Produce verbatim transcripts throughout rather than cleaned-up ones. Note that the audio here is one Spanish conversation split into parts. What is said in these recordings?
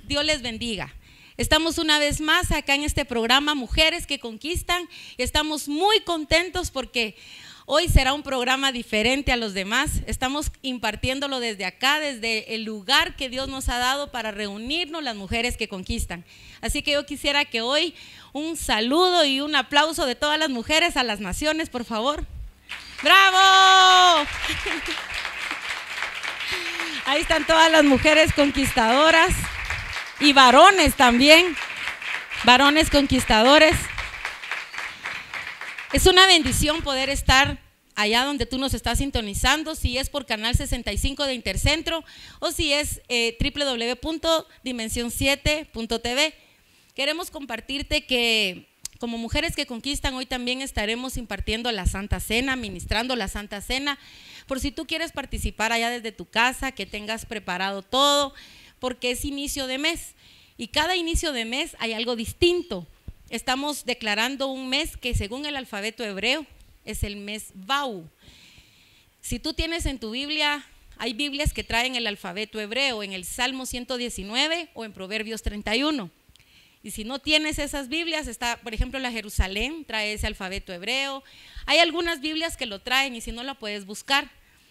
Dios les bendiga. Estamos una vez más acá en este programa Mujeres que Conquistan. Estamos muy contentos porque hoy será un programa diferente a los demás. Estamos impartiéndolo desde acá, desde el lugar que Dios nos ha dado para reunirnos las mujeres que conquistan. Así que yo quisiera que hoy un saludo y un aplauso de todas las mujeres a las naciones, por favor. ¡Bravo! Ahí están todas las mujeres conquistadoras y varones también, varones conquistadores. Es una bendición poder estar allá donde tú nos estás sintonizando, si es por Canal sesenta y cinco de Intercentro o si es eh, doble u doble u doble u punto dimensión siete punto t v. Queremos compartirte que como Mujeres que Conquistan hoy también estaremos impartiendo la Santa Cena, ministrando la Santa Cena, por si tú quieres participar allá desde tu casa, que tengas preparado todo, porque es inicio de mes y cada inicio de mes hay algo distinto. Estamos declarando un mes que según el alfabeto hebreo es el mes Bau. Si tú tienes en tu Biblia, hay Biblias que traen el alfabeto hebreo en el Salmo ciento diecinueve o en Proverbios treinta y uno. Y si no tienes esas Biblias, está, por ejemplo, la Jerusalén trae ese alfabeto hebreo. Hay algunas Biblias que lo traen y si no la puedes buscar.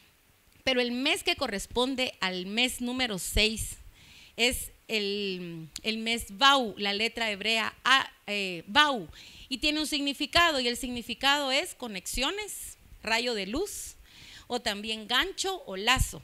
Pero el mes que corresponde al mes número seis es el, el mes Bau, la letra hebrea A, eh, Bau, y tiene un significado, y el significado es conexiones, rayo de luz, o también gancho o lazo.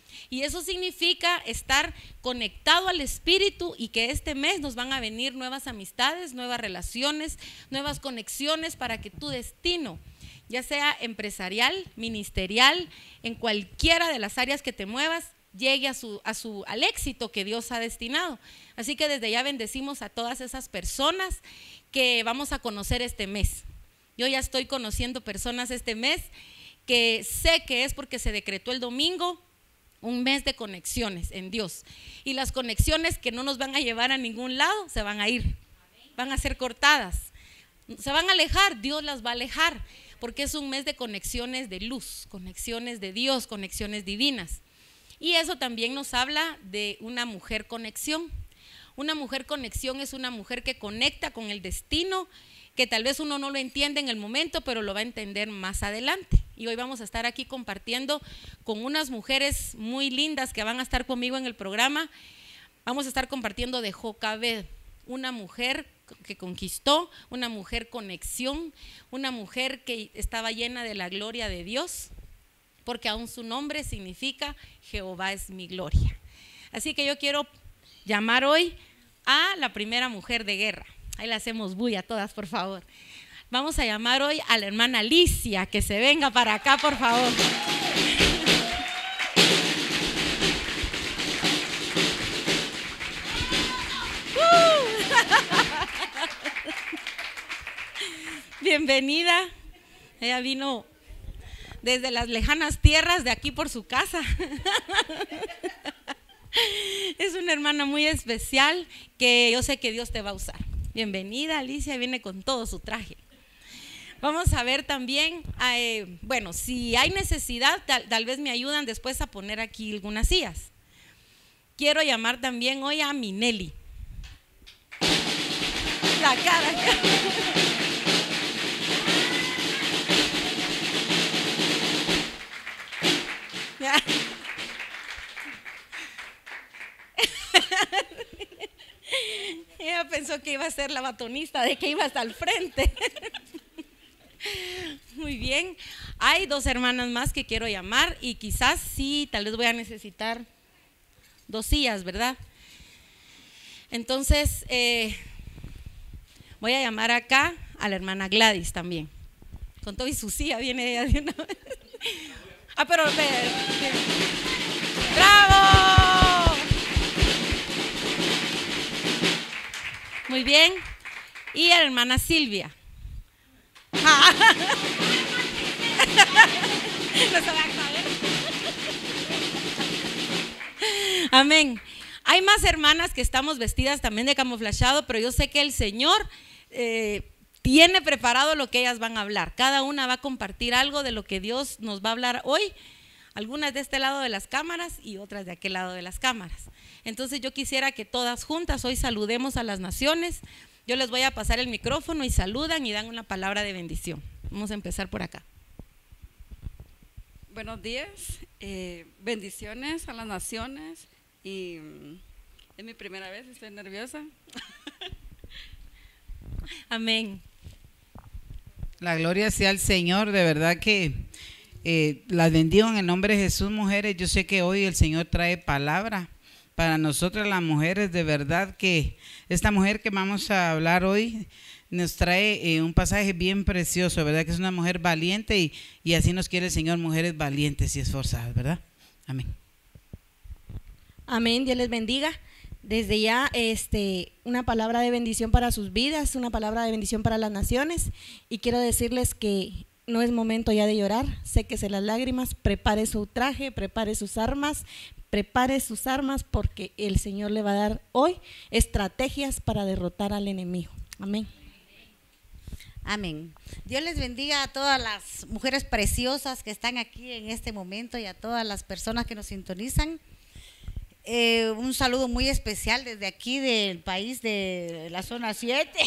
Y eso significa estar conectado al Espíritu y que este mes nos van a venir nuevas amistades, nuevas relaciones, nuevas conexiones para que tu destino, ya sea empresarial, ministerial, en cualquiera de las áreas que te muevas, llegue a su, a su, al éxito que Dios ha destinado. Así que desde ya bendecimos a todas esas personas que vamos a conocer este mes. Yo ya estoy conociendo personas este mes que sé que es porque se decretó el domingo un mes de conexiones en Dios, y las conexiones que no nos van a llevar a ningún lado se van a ir, van a ser cortadas, se van a alejar, Dios las va a alejar, porque es un mes de conexiones de luz, conexiones de Dios, conexiones divinas. Y eso también nos habla de una mujer conexión. Una mujer conexión es una mujer que conecta con el destino, que tal vez uno no lo entiende en el momento, pero lo va a entender más adelante. Y hoy vamos a estar aquí compartiendo con unas mujeres muy lindas que van a estar conmigo en el programa. Vamos a estar compartiendo de Jocabed, una mujer que conquistó, una mujer conexión, una mujer que estaba llena de la gloria de Dios, porque aún su nombre significa Jehová es mi gloria. Así que yo quiero llamar hoy a la primera mujer de guerra. Ahí le hacemos bulla a todas, por favor. Vamos a llamar hoy a la hermana Alicia, que se venga para acá, por favor. Bienvenida. Ella vino desde las lejanas tierras de aquí por su casa. Es una hermana muy especial que yo sé que Dios te va a usar. Bienvenida, Alicia, viene con todo su traje. Vamos a ver también, eh, bueno, si hay necesidad, tal, tal vez me ayudan después a poner aquí algunas sillas. Quiero llamar también hoy a Minelli. La cara. Ella pensó que iba a ser la batonista, de que iba hasta el frente. Muy bien, hay dos hermanas más que quiero llamar y quizás sí, tal vez voy a necesitar dos sillas, ¿verdad? Entonces, eh, voy a llamar acá a la hermana Gladys también. Con todo y su silla viene ella de una vez. Ah, pero, pero ¡bravo! Muy bien. Y a la hermana Silvia. Ah. No se va a saber. Amén. Hay más hermanas que estamos vestidas también de camuflajeado, pero yo sé que el Señor eh, tiene preparado lo que ellas van a hablar. Cada una va a compartir algo de lo que Dios nos va a hablar hoy. algunas de este lado de las cámaras y otras de aquel lado de las cámaras. Entonces yo quisiera que todas juntas hoy saludemos a las naciones. Yo les voy a pasar el micrófono y saludan y dan una palabra de bendición. Vamos a empezar por acá. Buenos días, eh, bendiciones a las naciones y mm, es mi primera vez, estoy nerviosa. Amén. La gloria sea al Señor, de verdad que eh, las bendigo en el nombre de Jesús, mujeres. Yo sé que hoy el Señor trae palabra para nosotras las mujeres, de verdad que esta mujer que vamos a hablar hoy nos trae eh, un pasaje bien precioso, ¿verdad? Que es una mujer valiente y, y así nos quiere el Señor, mujeres valientes y esforzadas, ¿verdad? Amén. Amén, Dios les bendiga. Desde ya, este, una palabra de bendición para sus vidas, una palabra de bendición para las naciones. Y quiero decirles que no es momento ya de llorar, séquese las lágrimas, prepare su traje, prepare sus armas, prepare sus armas porque el Señor le va a dar hoy estrategias para derrotar al enemigo. Amén. Amén. Dios les bendiga a todas las mujeres preciosas que están aquí en este momento y a todas las personas que nos sintonizan. Eh, un saludo muy especial desde aquí del país de la zona siete.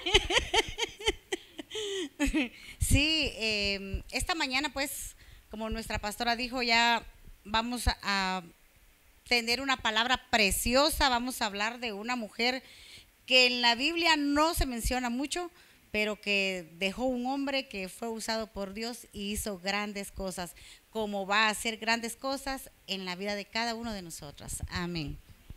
Sí, eh, esta mañana pues, como nuestra pastora dijo, ya vamos a, a tener una palabra preciosa, vamos a hablar de una mujer que en la Biblia no se menciona mucho, pero que dejó un hombre que fue usado por Dios y hizo grandes cosas, como va a hacer grandes cosas en la vida de cada uno de nosotras. Amén.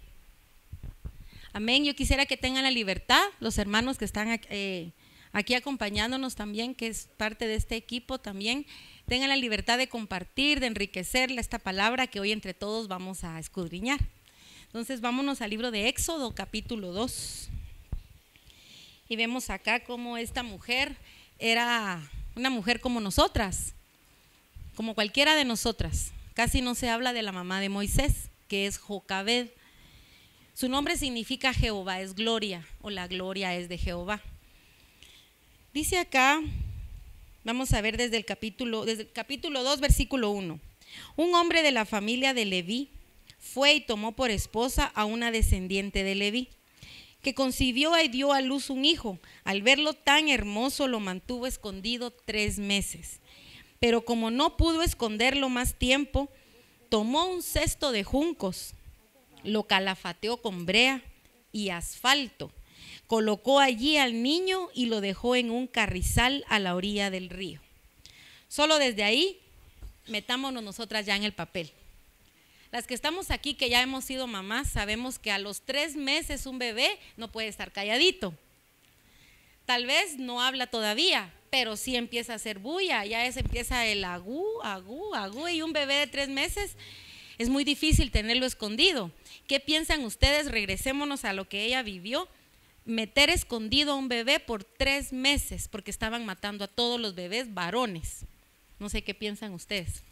Amén. Yo quisiera que tengan la libertad, los hermanos que están eh, aquí acompañándonos también, que es parte de este equipo también, tengan la libertad de compartir, de enriquecerle esta palabra que hoy entre todos vamos a escudriñar. Entonces vámonos al libro de Éxodo, capítulo dos. Y vemos acá cómo esta mujer era una mujer como nosotras, como cualquiera de nosotras. Casi no se habla de la mamá de Moisés, que es Jocabed. Su nombre significa Jehová es gloria, o la gloria es de Jehová. Dice acá, vamos a ver desde el capítulo, desde el capítulo dos, versículo uno. Un hombre de la familia de Leví fue y tomó por esposa a una descendiente de Leví, que concibió y dio a luz un hijo. Al verlo tan hermoso, lo mantuvo escondido tres meses. Pero como no pudo esconderlo más tiempo, tomó un cesto de juncos, lo calafateó con brea y asfalto, colocó allí al niño y lo dejó en un carrizal a la orilla del río. Solo desde ahí, metámonos nosotras ya en el papel. Las que estamos aquí, que ya hemos sido mamás, sabemos que a los tres meses un bebé no puede estar calladito. Tal vez no habla todavía, pero sí empieza a hacer bulla, ya es, empieza el agú, agú, agú, y un bebé de tres meses es muy difícil tenerlo escondido. ¿Qué piensan ustedes? Regresémonos a lo que ella vivió, meter escondido a un bebé por tres meses, porque estaban matando a todos los bebés varones. No sé qué piensan ustedes.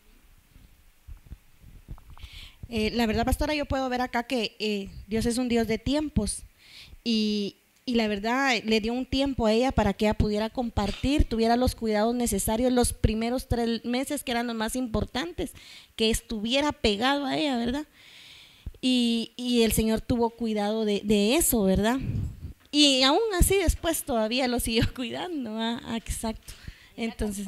Eh, la verdad, pastora, yo puedo ver acá que eh, Dios es un Dios de tiempos y, y la verdad le dio un tiempo a ella para que ella pudiera compartir, tuviera los cuidados necesarios los primeros tres meses que eran los más importantes, que estuviera pegado a ella, ¿verdad? Y, y el Señor tuvo cuidado de, de eso, ¿verdad? Y aún así después todavía lo siguió cuidando, ¿ah? Ah, exacto. Entonces,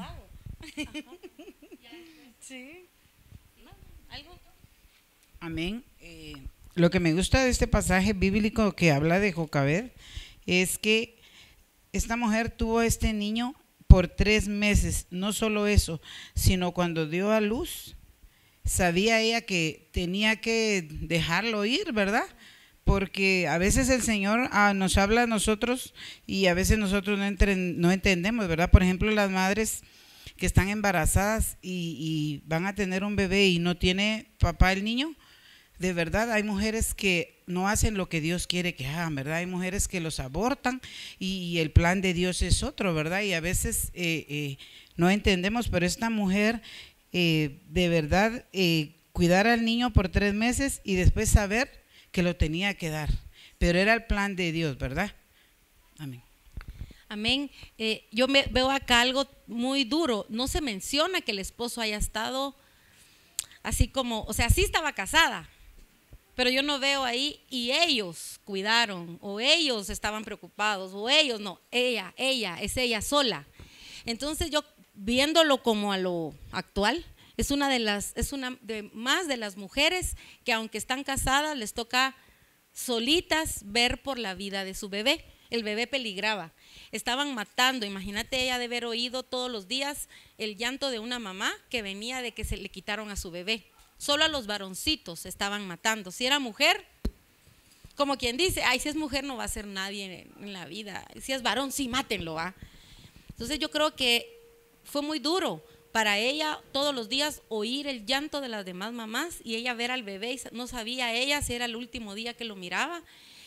Sí. ¿Algo? Amén. Eh, lo que me gusta de este pasaje bíblico que habla de Jocabed es que esta mujer tuvo a este niño por tres meses. No solo eso, sino cuando dio a luz, sabía ella que tenía que dejarlo ir, ¿verdad? Porque a veces el Señor ah, nos habla a nosotros y a veces nosotros no, entre, no entendemos, ¿verdad? Por ejemplo, las madres que están embarazadas y, y van a tener un bebé y no tiene papá el niño. De verdad, hay mujeres que no hacen lo que Dios quiere que hagan, ¿verdad? Hay mujeres que los abortan y, y el plan de Dios es otro, ¿verdad? Y a veces eh, eh, no entendemos, pero esta mujer eh, de verdad eh, cuidar al niño por tres meses y después saber que lo tenía que dar, pero era el plan de Dios, ¿verdad? Amén. Amén. Eh, yo me, veo acá algo muy duro. No se menciona que el esposo haya estado así como, o sea, sí estaba casada, pero yo no veo ahí, y ellos cuidaron, o ellos estaban preocupados, o ellos no, ella, ella, es ella sola. Entonces yo, viéndolo como a lo actual, es una de las, es una de más de las mujeres que aunque están casadas, les toca solitas ver por la vida de su bebé. El bebé peligraba, estaban matando, imagínate ella de haber oído todos los días el llanto de una mamá que venía de que se le quitaron a su bebé. Solo a los varoncitos estaban matando. Si era mujer, como quien dice, ay, si es mujer no va a ser nadie en, en la vida. Si es varón, sí, mátenlo. ¿ah? Entonces yo creo que fue muy duro para ella todos los días oír el llanto de las demás mamás y ella ver al bebé y no sabía ella si era el último día que lo miraba.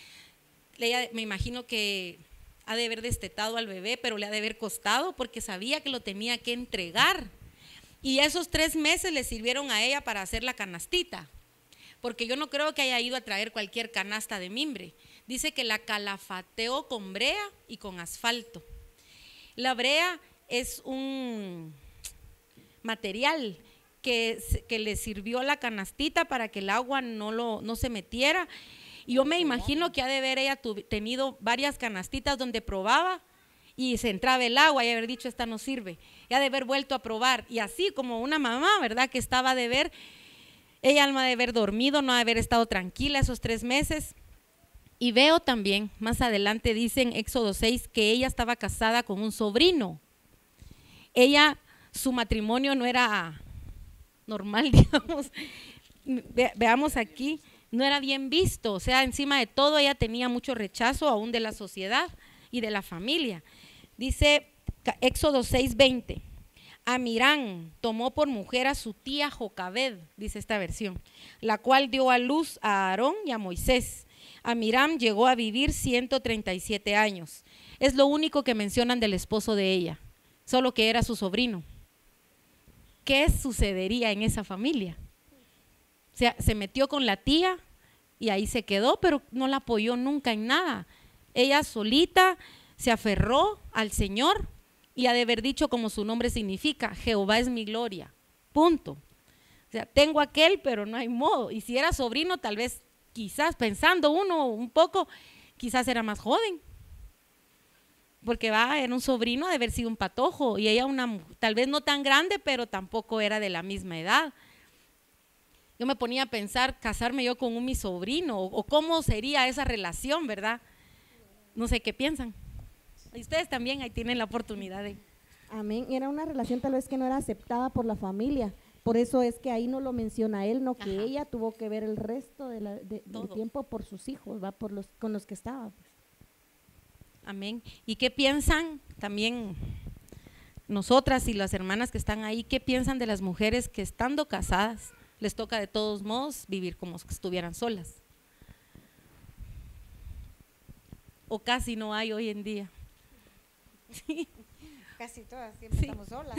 Ella, me imagino que ha de haber destetado al bebé, pero le ha de haber costado porque sabía que lo tenía que entregar. Y esos tres meses le sirvieron a ella para hacer la canastita, porque yo no creo que haya ido a traer cualquier canasta de mimbre. Dice que la calafateó con brea y con asfalto. La brea es un material que, que le sirvió a la canastita para que el agua no, lo, no se metiera. Y yo me imagino que ha de haber ella tenido varias canastitas donde probaba y se entraba el agua y haber dicho esta no sirve, y ha de haber vuelto a probar, y así como una mamá, ¿verdad? Que estaba de ver, ella no ha de haber dormido, no ha de haber estado tranquila esos tres meses. Y veo también, más adelante dice en Éxodo seis, que ella estaba casada con un sobrino. Ella, su matrimonio no era normal, digamos, Ve, veamos aquí, no era bien visto, o sea, encima de todo ella tenía mucho rechazo aún de la sociedad y de la familia. Dice Éxodo seis veinte, Amirán tomó por mujer a su tía Jocabed, dice esta versión, la cual dio a luz a Aarón y a Moisés. Amirán llegó a vivir ciento treinta y siete años. Es lo único que mencionan del esposo de ella, solo que era su sobrino. ¿Qué sucedería en esa familia? O sea, se metió con la tía y ahí se quedó, pero no la apoyó nunca en nada. Ella solita se aferró al Señor y ha de haber dicho como su nombre significa, Jehová es mi gloria, punto. O sea, tengo aquel, pero no hay modo. Y si era sobrino, tal vez, quizás, pensando uno un poco, quizás era más joven. Porque va, era un sobrino, ha de haber sido un patojo. Y ella una, tal vez no tan grande, pero tampoco era de la misma edad. Yo me ponía a pensar, casarme yo con un mi sobrino, o, o cómo sería esa relación, ¿verdad? No sé qué piensan. Y ustedes también ahí tienen la oportunidad de… Amén, era una relación tal vez que no era aceptada por la familia, por eso es que ahí no lo menciona él, no que Ajá. ella tuvo que ver el resto de la, de, del Todo. tiempo por sus hijos, va por los con los que estaba. Pues. Amén. ¿Y qué piensan también nosotras y las hermanas que están ahí, qué piensan de las mujeres que estando casadas les toca de todos modos vivir como si estuvieran solas? O casi no hay hoy en día. Sí. Casi todas siempre Sí. estamos solas.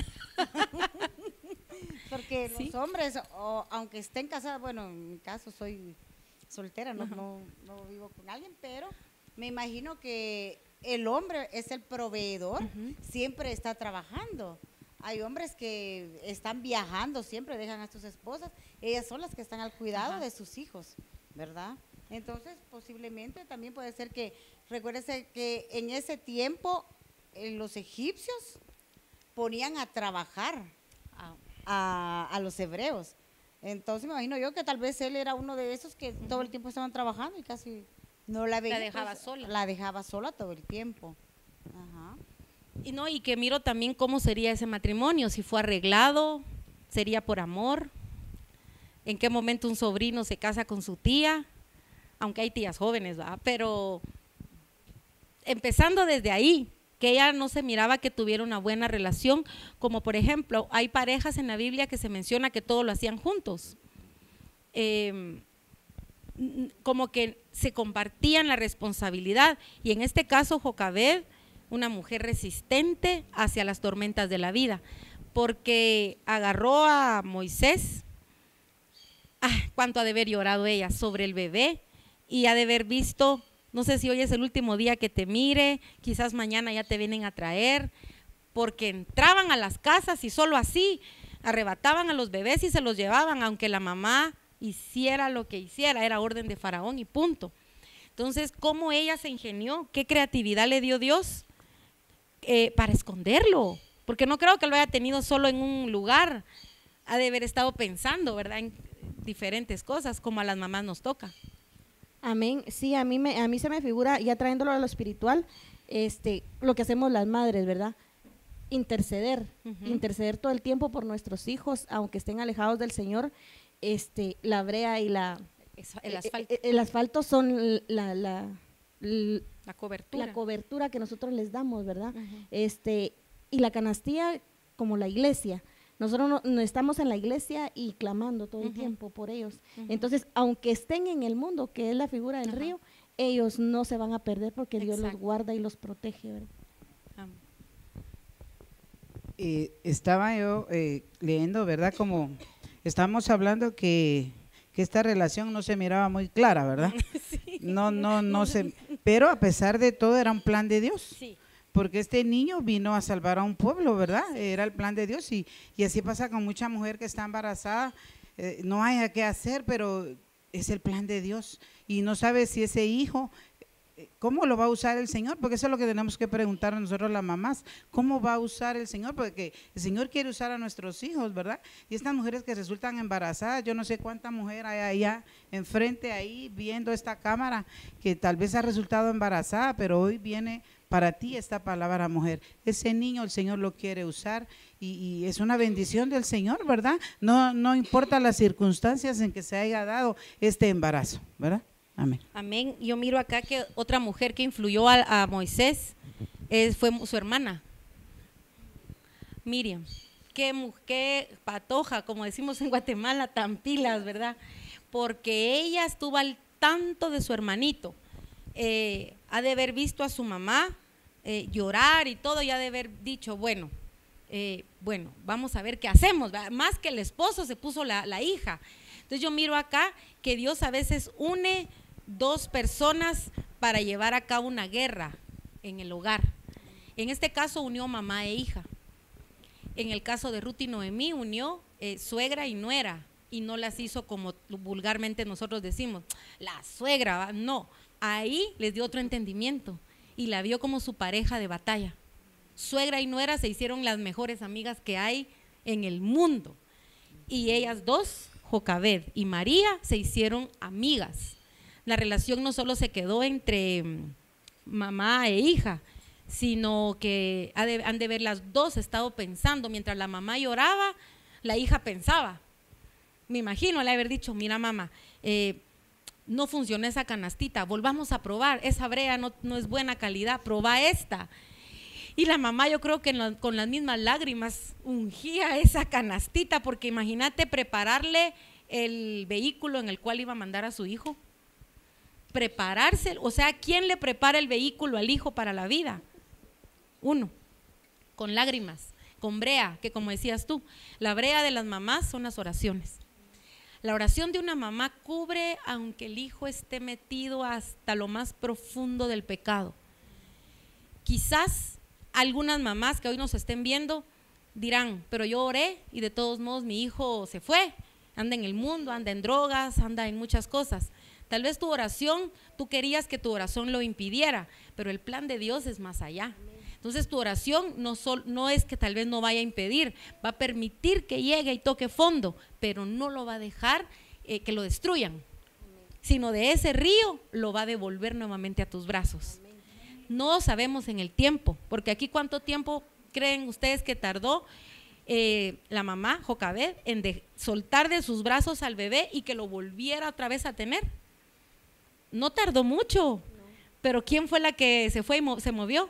Porque Sí. los hombres, o, aunque estén casados, bueno, en mi caso soy soltera, no, Ajá. no, no vivo con alguien, pero me imagino que el hombre es el proveedor, Ujú. siempre está trabajando. Hay hombres que están viajando, siempre dejan a sus esposas, ellas son las que están al cuidado Ajá. de sus hijos, ¿verdad? Entonces, posiblemente también puede ser que, recuérdese que en ese tiempo eh, los egipcios ponían a trabajar a, a- a los hebreos. Entonces me imagino yo que tal vez él era uno de esos que todo el tiempo estaban trabajando y casi no la veía. dejaba pues, sola. La dejaba sola todo el tiempo. Ajá. Y no, y que miro también cómo sería ese matrimonio, si fue arreglado, sería por amor, en qué momento un sobrino se casa con su tía, aunque hay tías jóvenes, ¿verdad? Pero empezando desde ahí, que ella no se miraba que tuviera una buena relación, como por ejemplo, hay parejas en la Biblia que se menciona que todo lo hacían juntos. Eh, como que se compartían la responsabilidad, y en este caso Jocabed, una mujer resistente hacia las tormentas de la vida, porque agarró a Moisés, ah, cuánto ha de haber llorado ella sobre el bebé, y ha de haber visto, no sé si hoy es el último día que te mire, quizás mañana ya te vienen a traer, porque entraban a las casas y solo así arrebataban a los bebés y se los llevaban, aunque la mamá hiciera lo que hiciera, era orden de Faraón y punto. Entonces, ¿cómo ella se ingenió? ¿Qué creatividad le dio Dios eh, para esconderlo? Porque no creo que lo haya tenido solo en un lugar, ha de haber estado pensando, ¿verdad?, en diferentes cosas, como a las mamás nos toca. Amén. Sí, a mí, me, a mí se me figura, ya trayéndolo a lo espiritual, este, lo que hacemos las madres, ¿verdad? Interceder, uh-huh. interceder todo el tiempo por nuestros hijos, aunque estén alejados del Señor. Este, la brea y la el asfalto, el, el asfalto son la, la, la, la cobertura, la cobertura que nosotros les damos, ¿verdad? Uh-huh. Este, y la canastilla como la iglesia. Nosotros no, no estamos en la iglesia y clamando todo el uh-huh. tiempo por ellos. Uh-huh. Entonces, aunque estén en el mundo, que es la figura del uh-huh. río, ellos no se van a perder porque Dios Exacto. los guarda y los protege, ¿verdad? Um. Eh, estaba yo eh, leyendo, ¿verdad? Como estamos hablando que, que esta relación no se miraba muy clara, ¿verdad? Sí. No, no, no se, pero a pesar de todo era un plan de Dios. Sí. Porque este niño vino a salvar a un pueblo, ¿verdad? Era el plan de Dios y, y así pasa con mucha mujer que está embarazada, eh, no hay qué hacer, pero es el plan de Dios y no sabe si ese hijo, ¿cómo lo va a usar el Señor? Porque eso es lo que tenemos que preguntar a nosotros las mamás, ¿cómo va a usar el Señor? Porque el Señor quiere usar a nuestros hijos, ¿verdad? Y estas mujeres que resultan embarazadas, yo no sé cuánta mujer hay allá enfrente ahí viendo esta cámara que tal vez ha resultado embarazada, pero hoy viene para ti esta palabra, mujer. Ese niño el Señor lo quiere usar y, y es una bendición del Señor, ¿verdad? No, no importa las circunstancias en que se haya dado este embarazo, ¿verdad? Amén. Amén. Yo miro acá que otra mujer que influyó a, a Moisés es, fue su hermana, Miriam. Qué, qué patoja, como decimos en Guatemala, tan pilas, ¿verdad? Porque ella estuvo al tanto de su hermanito. Eh, ha de haber visto a su mamá eh, llorar y todo, y ha de haber dicho, bueno, eh, bueno, vamos a ver qué hacemos, ¿verdad? Más que el esposo se puso la, la hija. Entonces yo miro acá que Dios a veces une dos personas para llevar a cabo una guerra en el hogar. En este caso unió mamá e hija. En el caso de Ruth y Noemí unió eh, suegra y nuera, y no las hizo como vulgarmente nosotros decimos, la suegra, ¿va? No, ahí les dio otro entendimiento y la vio como su pareja de batalla. Suegra y nuera se hicieron las mejores amigas que hay en el mundo, y ellas dos, Jocabed y María, se hicieron amigas. La relación no solo se quedó entre mamá e hija, sino que han de ver las dos estado pensando, mientras la mamá lloraba, la hija pensaba. Me imagino le haber dicho, mira mamá, eh, no funcionó esa canastita, volvamos a probar, esa brea no, no es buena calidad, probá esta. Y la mamá, yo creo que lo, con las mismas lágrimas ungía esa canastita, porque imagínate prepararle el vehículo en el cual iba a mandar a su hijo. Prepararse, o sea, ¿quién le prepara el vehículo al hijo para la vida? Uno, con lágrimas, con brea, que como decías tú, la brea de las mamás son las oraciones. La oración de una mamá cubre aunque el hijo esté metido hasta lo más profundo del pecado. Quizás algunas mamás que hoy nos estén viendo dirán, pero yo oré y de todos modos mi hijo se fue, anda en el mundo, anda en drogas, anda en muchas cosas. Tal vez tu oración, tú querías que tu oración lo impidiera, pero el plan de Dios es más allá. Entonces tu oración no, sol, no es que tal vez no vaya a impedir, va a permitir que llegue y toque fondo, pero no lo va a dejar eh, que lo destruyan, sino de ese río lo va a devolver nuevamente a tus brazos. No sabemos en el tiempo, porque aquí cuánto tiempo creen ustedes que tardó eh, la mamá, Jocabed, en de, soltar de sus brazos al bebé y que lo volviera otra vez a tener. No tardó mucho, no. Pero ¿quién fue la que se fue y mo se movió?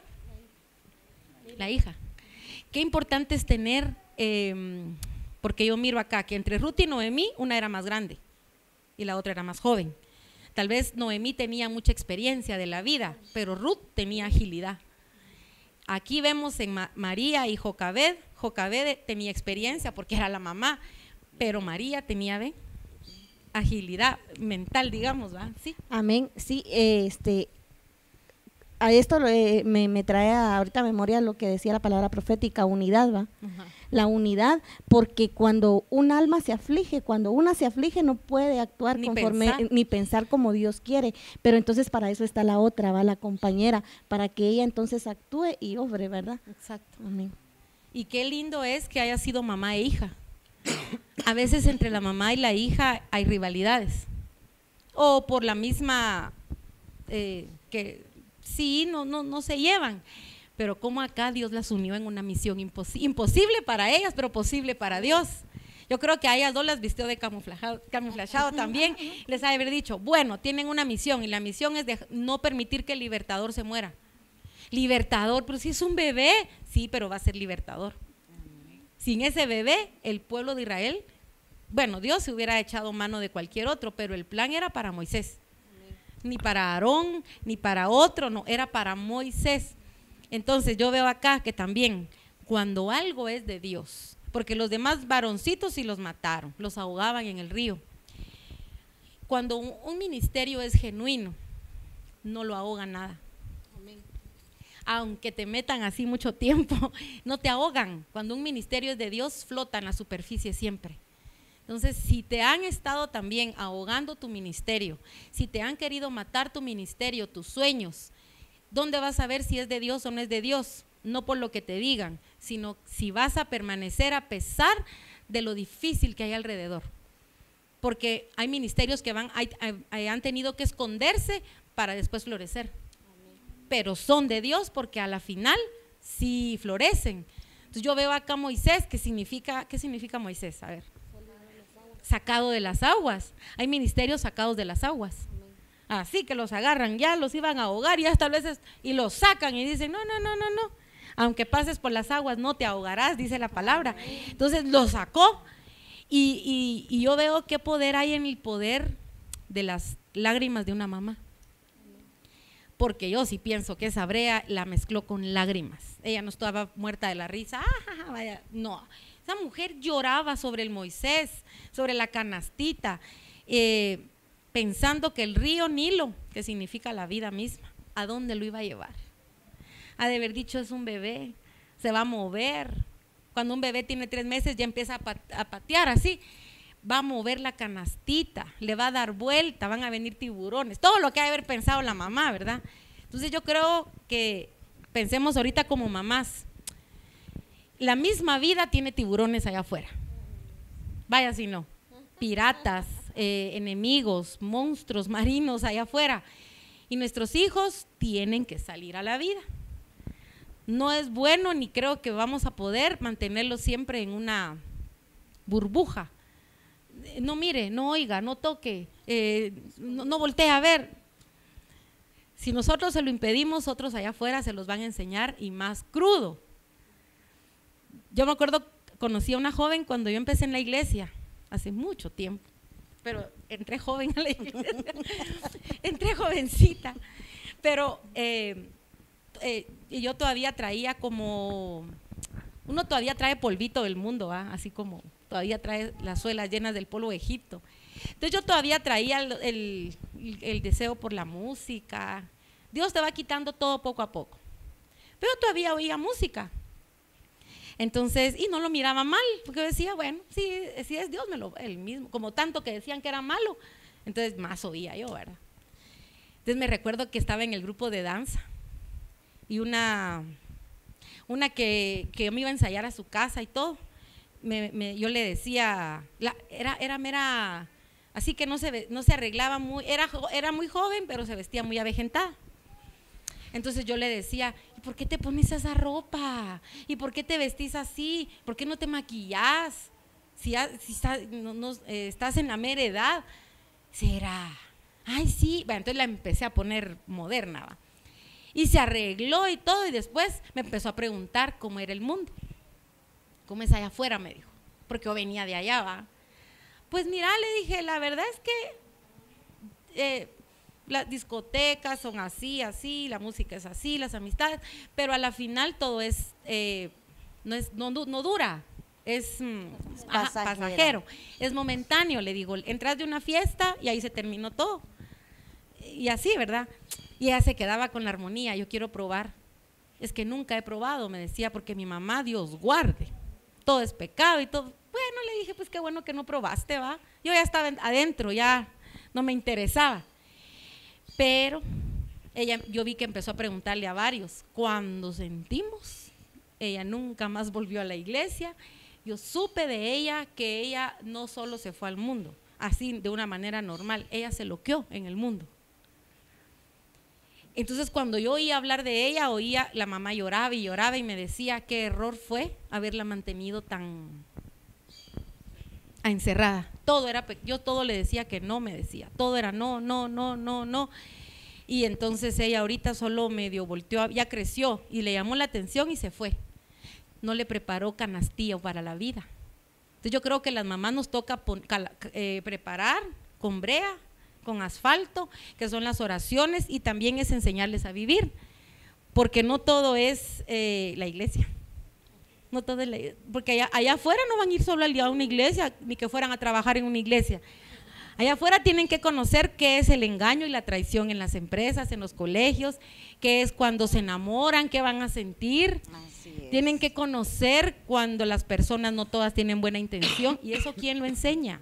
La hija. Qué importante es tener, eh, porque yo miro acá que entre Ruth y Noemí, una era más grande y la otra era más joven. Tal vez Noemí tenía mucha experiencia de la vida, pero Ruth tenía agilidad. Aquí vemos en Ma María y Jocabed, Jocabed tenía experiencia porque era la mamá, pero María tenía de agilidad mental, digamos, ¿va? Sí. Amén. Sí, este, a esto eh, me, me trae a, ahorita a memoria lo que decía la palabra profética, unidad, ¿va? Ajá. La unidad, porque cuando un alma se aflige, cuando una se aflige no puede actuar Ni conforme, pensar. ni pensar como Dios quiere, pero entonces para eso está la otra, va, la compañera, para que ella entonces actúe y obre, ¿verdad? Exacto. Amén. Y qué lindo es que haya sido mamá e hija. A veces entre la mamá y la hija hay rivalidades. O por la misma, eh, que sí, no, no, no se llevan. Pero como acá Dios las unió en una misión imposi- imposible para ellas, pero posible para Dios. Yo creo que a ellas dos las vistió de camuflajado, camuflajado también. Les ha de haber dicho, bueno, tienen una misión y la misión es de no permitir que el libertador se muera. Libertador, pero si es un bebé, sí, pero va a ser libertador. Sin ese bebé, el pueblo de Israel, bueno, Dios se hubiera echado mano de cualquier otro, pero el plan era para Moisés. Ni para Aarón, ni para otro, no, era para Moisés. Entonces yo veo acá que también cuando algo es de Dios, porque los demás varoncitos sí los mataron, los ahogaban en el río. Cuando un, un ministerio es genuino, no lo ahoga nada. Aunque te metan así mucho tiempo, no te ahogan. Cuando un ministerio es de Dios, flota en la superficie siempre. Entonces, si te han estado también ahogando tu ministerio, si te han querido matar tu ministerio, tus sueños, ¿dónde vas a ver si es de Dios o no es de Dios? No por lo que te digan, sino si vas a permanecer a pesar de lo difícil que hay alrededor. Porque hay ministerios que van, hay, hay, han tenido que esconderse para después florecer. Pero son de Dios porque a la final sí florecen. Entonces yo veo acá Moisés, ¿qué significa, qué significa Moisés? A ver. Sacado de las aguas. Hay ministerios sacados de las aguas. Así que los agarran, ya los iban a ahogar y hasta a veces y los sacan y dicen, no, no, no, no, no. Aunque pases por las aguas no te ahogarás, dice la palabra. Entonces lo sacó y, y, y yo veo qué poder hay en el poder de las lágrimas de una mamá. Porque yo sí pienso que esa brea la mezcló con lágrimas. Ella no estaba muerta de la risa, ah, vaya, no. Esa mujer lloraba sobre el Moisés, sobre la canastita, eh, pensando que el río Nilo, que significa la vida misma, ¿a dónde lo iba a llevar? Ha de haber dicho, es un bebé, se va a mover. Cuando un bebé tiene tres meses ya empieza a, pat a patear así. Va a mover la canastita, le va a dar vuelta, van a venir tiburones, todo lo que ha de haber pensado la mamá, ¿verdad? Entonces yo creo que pensemos ahorita como mamás, la misma vida tiene tiburones allá afuera, vaya si no, piratas, eh, enemigos, monstruos marinos allá afuera, y nuestros hijos tienen que salir a la vida. No es bueno ni creo que vamos a poder mantenerlos siempre en una burbuja. No mire, no oiga, no toque, eh, no, no voltee a ver. Si nosotros se lo impedimos, otros allá afuera se los van a enseñar y más crudo. Yo me acuerdo, conocí a una joven cuando yo empecé en la iglesia, hace mucho tiempo, pero entré joven a la iglesia, entré jovencita, pero eh, eh, y yo todavía traía como, uno todavía trae polvito del mundo, ¿eh? Así como todavía trae las suelas llenas del polvo de Egipto. Entonces yo todavía traía el, el, el deseo por la música. Dios te va quitando todo poco a poco. Pero todavía oía música. Entonces, y no lo miraba mal, porque decía, bueno, si, si es Dios, me lo, el mismo, como tanto que decían que era malo, entonces más oía yo, ¿verdad? Entonces me recuerdo que estaba en el grupo de danza y una, una que, que me iba a ensayar a su casa y todo. Me, me, yo le decía, la, era, era mera, así que no se, no se arreglaba muy, era, era muy joven, pero se vestía muy avejentada. Entonces yo le decía, ¿y por qué te pones esa ropa? ¿Y por qué te vestís así? ¿Por qué no te maquillas? Si, si está, no, no, eh, estás en la mera edad. ¿Será? Ay, sí. Bueno, entonces la empecé a poner moderna, ¿va? Y se arregló y todo, y después me empezó a preguntar cómo era el mundo. ¿Cómo es allá afuera? Me dijo, porque yo venía de allá, ¿va? Pues mira, le dije, la verdad es que eh, las discotecas son así, así, la música es así, las amistades, pero a la final todo es, eh, no, es no, no dura, es mm, ajá, pasajero, es momentáneo, le digo, entras de una fiesta y ahí se terminó todo, y así, ¿verdad? Y ella se quedaba con la armonía, yo quiero probar. Es que nunca he probado, me decía, porque mi mamá, Dios guarde, todo es pecado y todo. Bueno, le dije, pues qué bueno que no probaste, va. Yo ya estaba adentro, ya no me interesaba. Pero ella, yo vi que empezó a preguntarle a varios. Cuando sentimos, ella nunca más volvió a la iglesia. Yo supe de ella que ella no solo se fue al mundo, así de una manera normal, ella se loqueó en el mundo. Entonces cuando yo oía hablar de ella, oía, la mamá lloraba y lloraba y me decía qué error fue haberla mantenido tan encerrada. Todo era, yo todo le decía que no, me decía, todo era no, no, no, no, no. Y entonces ella ahorita solo medio volteó, ya creció y le llamó la atención y se fue. No le preparó canastillo para la vida. Entonces yo creo que las mamás nos toca pon, cal, eh, preparar con brea, con asfalto, que son las oraciones, y también es enseñarles a vivir, porque no todo es eh, la iglesia, no todo es la, porque allá, allá afuera no van a ir solo a una iglesia, ni que fueran a trabajar en una iglesia. Allá afuera tienen que conocer qué es el engaño y la traición en las empresas, en los colegios, qué es cuando se enamoran, qué van a sentir. Tienen que conocer cuando las personas no todas tienen buena intención, y eso ¿quién lo enseña?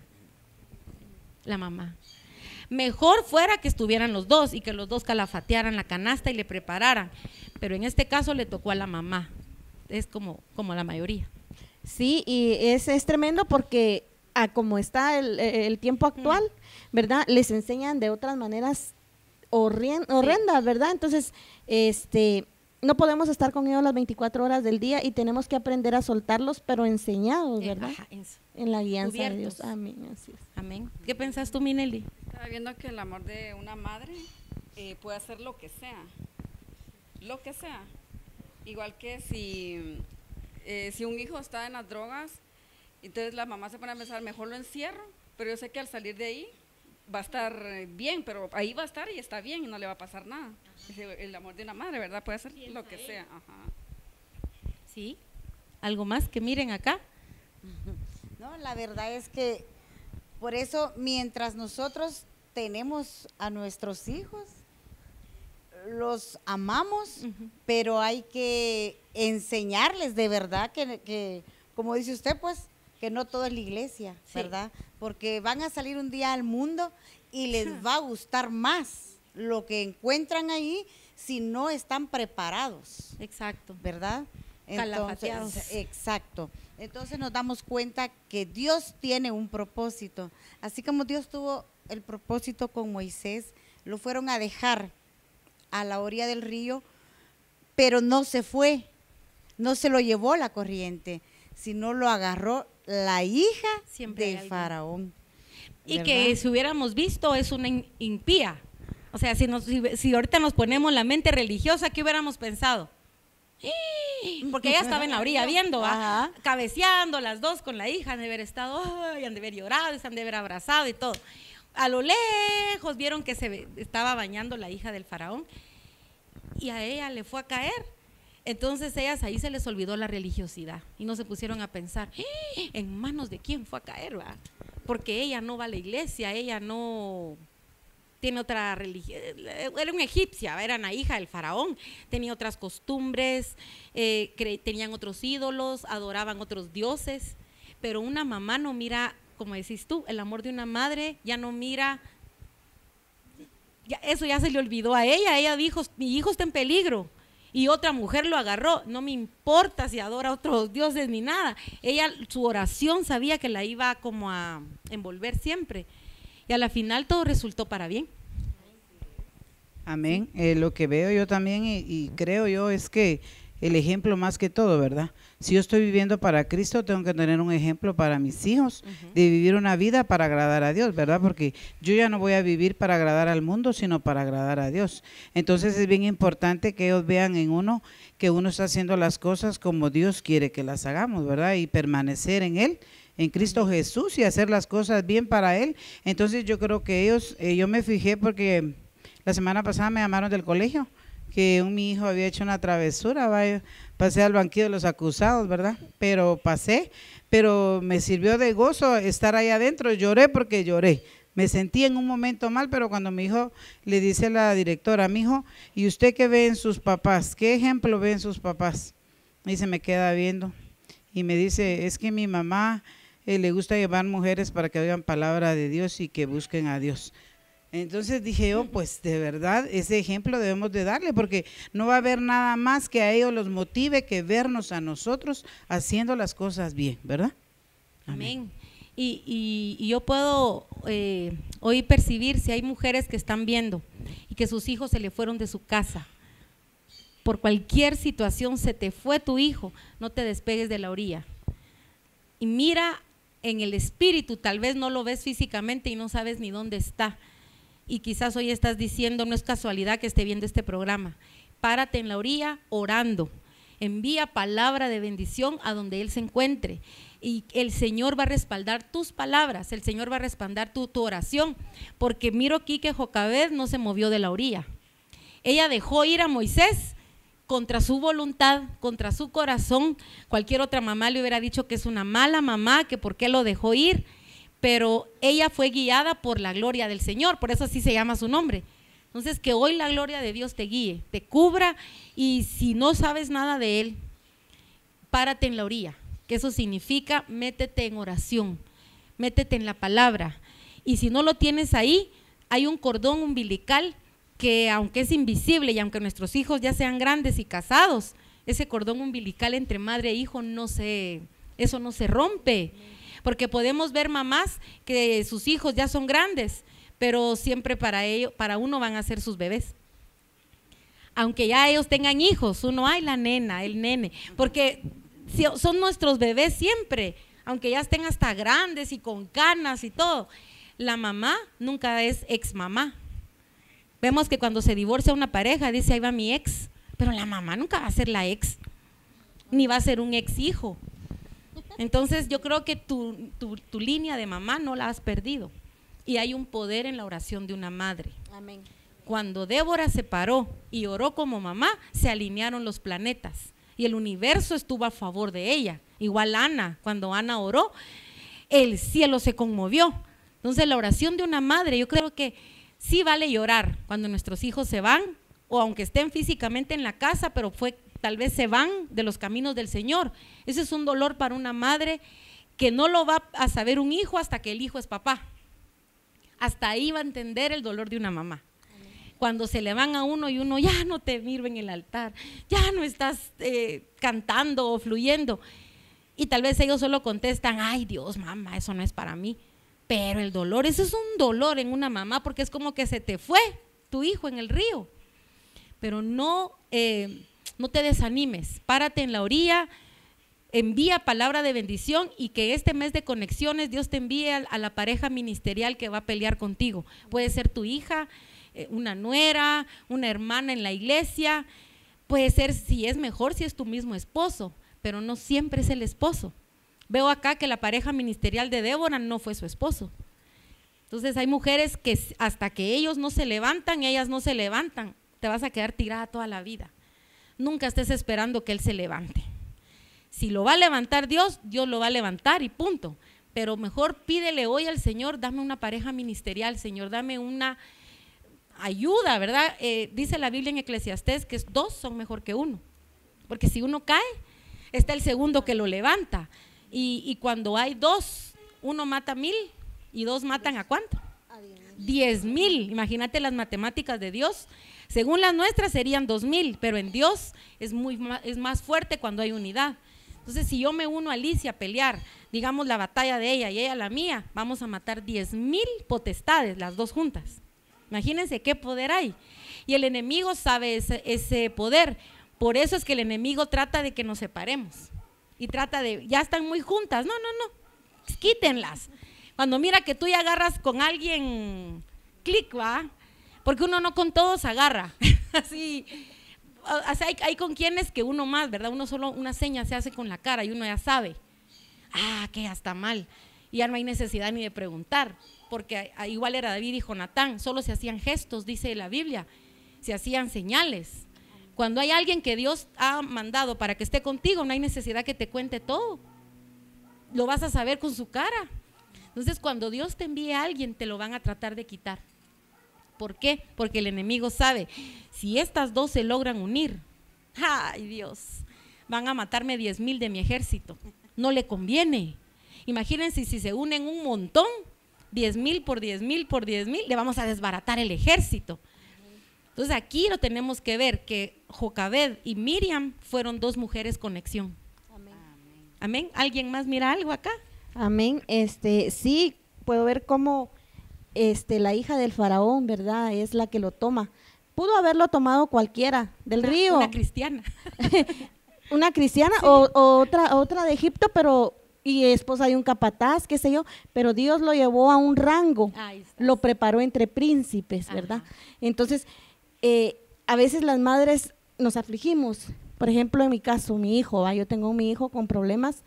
La mamá. Mejor fuera que estuvieran los dos y que los dos calafatearan la canasta y le prepararan, pero en este caso le tocó a la mamá, es como, como la mayoría. Sí, y es, es tremendo porque a como está el, el tiempo actual, ¿verdad? Les enseñan de otras maneras horren, horrendas, sí. ¿Verdad? Entonces, este, no podemos estar con ellos las veinticuatro horas del día y tenemos que aprender a soltarlos, pero enseñados, ¿verdad? Eh, ajá, en, en la guianza cubiertos. De Dios. Amén, así es. Amén. ¿Qué pensás tú, Minelli? Estaba viendo que el amor de una madre eh, puede hacer lo que sea, lo que sea. Igual que si, eh, si un hijo está en las drogas, entonces la mamá se pone a pensar, mejor lo encierro, pero yo sé que al salir de ahí va a estar bien, pero ahí va a estar y está bien y no le va a pasar nada. El amor de una madre, ¿verdad? Puede hacer lo que sea. Ajá. Sí. ¿Algo más que miren acá? No, la verdad es que por eso mientras nosotros tenemos a nuestros hijos, los amamos, uh-huh. Pero hay que enseñarles de verdad que, que, como dice usted, pues, que no todo es la iglesia, sí. ¿Verdad? Porque van a salir un día al mundo y les va a gustar más lo que encuentran ahí si no están preparados. Exacto. ¿Verdad? Entonces, exacto. Entonces nos damos cuenta que Dios tiene un propósito. Así como Dios tuvo el propósito con Moisés, lo fueron a dejar a la orilla del río, pero no se fue, no se lo llevó la corriente, sino lo agarró la hija Siempre de Faraón. Y ¿verdad? Que si hubiéramos visto es una impía. O sea, si, nos, si, si ahorita nos ponemos la mente religiosa, ¿qué hubiéramos pensado? Porque ella estaba en la orilla viendo, ¿va? Cabeceando las dos con la hija, han de haber estado, ay, han de haber llorado, se han de haber abrazado y todo. A lo lejos vieron que se estaba bañando la hija del faraón y a ella le fue a caer. Entonces ellas ahí se les olvidó la religiosidad y no se pusieron a pensar, ¿eh? ¿En manos de quién fue a caer? ¿Va? Porque ella no va a la iglesia, ella no tiene otra religión, era una egipcia, era una hija del faraón, tenía otras costumbres, eh, tenían otros ídolos, adoraban otros dioses, pero una mamá no mira, como decís tú, el amor de una madre ya no mira, ya, eso ya se le olvidó a ella, ella dijo, mi hijo está en peligro, y otra mujer lo agarró, no me importa si adora a otros dioses ni nada, ella, su oración sabía que la iba como a envolver siempre, y a la final todo resultó para bien. Amén. Eh, lo que veo yo también y, y creo yo es que el ejemplo más que todo, ¿verdad? Si yo estoy viviendo para Cristo, tengo que tener un ejemplo para mis hijos, uh-huh. de vivir una vida para agradar a Dios, ¿verdad? Porque yo ya no voy a vivir para agradar al mundo, sino para agradar a Dios. Entonces es bien importante que ellos vean en uno que uno está haciendo las cosas como Dios quiere que las hagamos, ¿verdad? Y permanecer en Él, en Cristo Jesús, y hacer las cosas bien para Él. Entonces yo creo que ellos, eh, yo me fijé porque la semana pasada me llamaron del colegio, que un, mi hijo había hecho una travesura, vaya, pasé al banquillo de los acusados, ¿verdad? Pero pasé, pero me sirvió de gozo estar ahí adentro, lloré porque lloré, Me sentí en un momento mal, pero cuando mi hijo le dice a la directora, mi hijo, ¿y usted qué ve en sus papás? ¿Qué ejemplo ve en sus papás? Y se me queda viendo y me dice, es que mi mamá eh, le gusta llevar mujeres para que oigan palabra de Dios y que busquen a Dios. Entonces dije yo, oh, pues de verdad ese ejemplo debemos de darle, porque no va a haber nada más que a ellos los motive que vernos a nosotros haciendo las cosas bien, ¿verdad? Amén. Amén. Y, y, y yo puedo eh, hoy percibir si hay mujeres que están viendo y que sus hijos se le fueron de su casa. Por cualquier situación se te fue tu hijo, no te despegues de la orilla. Y mira en el espíritu, tal vez no lo ves físicamente y no sabes ni dónde está. Y quizás hoy estás diciendo, no es casualidad que esté viendo este programa. Párate en la orilla orando. Envía palabra de bendición a donde él se encuentre. Y el Señor va a respaldar tus palabras, el Señor va a respaldar tu, tu oración. Porque miro aquí que Jocabed no se movió de la orilla. Ella dejó ir a Moisés contra su voluntad, contra su corazón. Cualquier otra mamá le hubiera dicho que es una mala mamá, que por qué lo dejó ir. Pero ella fue guiada por la gloria del Señor, por eso así se llama su nombre. Entonces, que hoy la gloria de Dios te guíe, te cubra, y si no sabes nada de Él, párate en la orilla, que eso significa métete en oración, métete en la palabra. Y si no lo tienes ahí, hay un cordón umbilical que, aunque es invisible y aunque nuestros hijos ya sean grandes y casados, ese cordón umbilical entre madre e hijo no se, eso no se rompe. Porque podemos ver mamás que sus hijos ya son grandes, pero siempre para ellos, para uno van a ser sus bebés. Aunque ya ellos tengan hijos, uno, ay, la nena, el nene, porque son nuestros bebés siempre, aunque ya estén hasta grandes y con canas y todo. La mamá nunca es ex mamá. Vemos que cuando se divorcia una pareja, dice, ahí va mi ex, pero la mamá nunca va a ser la ex, ni va a ser un ex hijo. Entonces yo creo que tu, tu, tu línea de mamá no la has perdido, y hay un poder en la oración de una madre. Amén. Cuando Débora se paró y oró como mamá, se alinearon los planetas y el universo estuvo a favor de ella. Igual Ana, cuando Ana oró, el cielo se conmovió. Entonces la oración de una madre, yo creo que sí vale llorar cuando nuestros hijos se van, o aunque estén físicamente en la casa, pero fue tal vez se van de los caminos del Señor. Ese es un dolor para una madre que no lo va a saber un hijo hasta que el hijo es papá. Hasta ahí va a entender el dolor de una mamá. Cuando se le van a uno y uno ya no te miro en el altar, ya no estás eh, cantando o fluyendo. Y tal vez ellos solo contestan, ay Dios, mamá, eso no es para mí. Pero el dolor, eso es un dolor en una mamá, porque es como que se te fue tu hijo en el río. Pero no... Eh, No te desanimes, párate en la orilla, envía palabra de bendición, y que este mes de conexiones Dios te envíe a, a la pareja ministerial que va a pelear contigo. Puede ser tu hija, eh, una nuera, una hermana en la iglesia, puede ser, si es mejor, si es tu mismo esposo, pero no siempre es el esposo. Veo acá que la pareja ministerial de Débora no fue su esposo. Entonces hay mujeres que hasta que ellos no se levantan, ellas no se levantan, te vas a quedar tirada toda la vida. Nunca estés esperando que Él se levante. Si lo va a levantar Dios, Dios lo va a levantar y punto. Pero mejor pídele hoy al Señor, dame una pareja ministerial, Señor, dame una ayuda, ¿verdad? Eh, dice la Biblia en Eclesiastés que dos son mejor que uno. Porque si uno cae, está el segundo que lo levanta. Y, y cuando hay dos, uno mata mil y dos matan ¿a cuánto? A diez mil. Diez mil. Imagínate las matemáticas de Dios. Según las nuestras serían dos mil, pero en Dios es, muy, es más fuerte cuando hay unidad. Entonces, si yo me uno a Alicia a pelear, digamos la batalla de ella y ella la mía, vamos a matar diez mil potestades, las dos juntas. Imagínense qué poder hay. Y el enemigo sabe ese, ese poder. Por eso es que el enemigo trata de que nos separemos. Y trata de, ya están muy juntas, no, no, no, quítenlas. Cuando mira que tú ya agarras con alguien, clic, va. Porque uno no con todos agarra, así, así hay, hay con quienes que uno más, ¿verdad? Uno solo una seña se hace con la cara y uno ya sabe, ah, que ya está mal, y ya no hay necesidad ni de preguntar, porque igual era David y Jonatán, solo se hacían gestos, dice la Biblia, se hacían señales. Cuando hay alguien que Dios ha mandado para que esté contigo, no hay necesidad que te cuente todo, lo vas a saber con su cara. Entonces, cuando Dios te envíe a alguien, te lo van a tratar de quitar. ¿Por qué? Porque el enemigo sabe, si estas dos se logran unir, ¡ay Dios! Van a matarme diez mil de mi ejército. No le conviene. Imagínense si se unen un montón, diez mil por diez mil por diez mil, le vamos a desbaratar el ejército. Entonces aquí lo tenemos que ver, que Jocabed y Miriam fueron dos mujeres conexión. Amén. Amén. ¿Alguien más mira algo acá? Amén. Este, sí, puedo ver cómo este, la hija del faraón, ¿verdad? Es la que lo toma. Pudo haberlo tomado cualquiera del una, río. Una cristiana. Una cristiana sí. o, o otra, otra de Egipto, pero y esposa de un capataz, qué sé yo, pero Dios lo llevó a un rango, lo preparó entre príncipes, ¿verdad? Ajá. Entonces, eh, a veces las madres nos afligimos. Por ejemplo, en mi caso, mi hijo, ¿va? Yo tengo mi hijo con problemas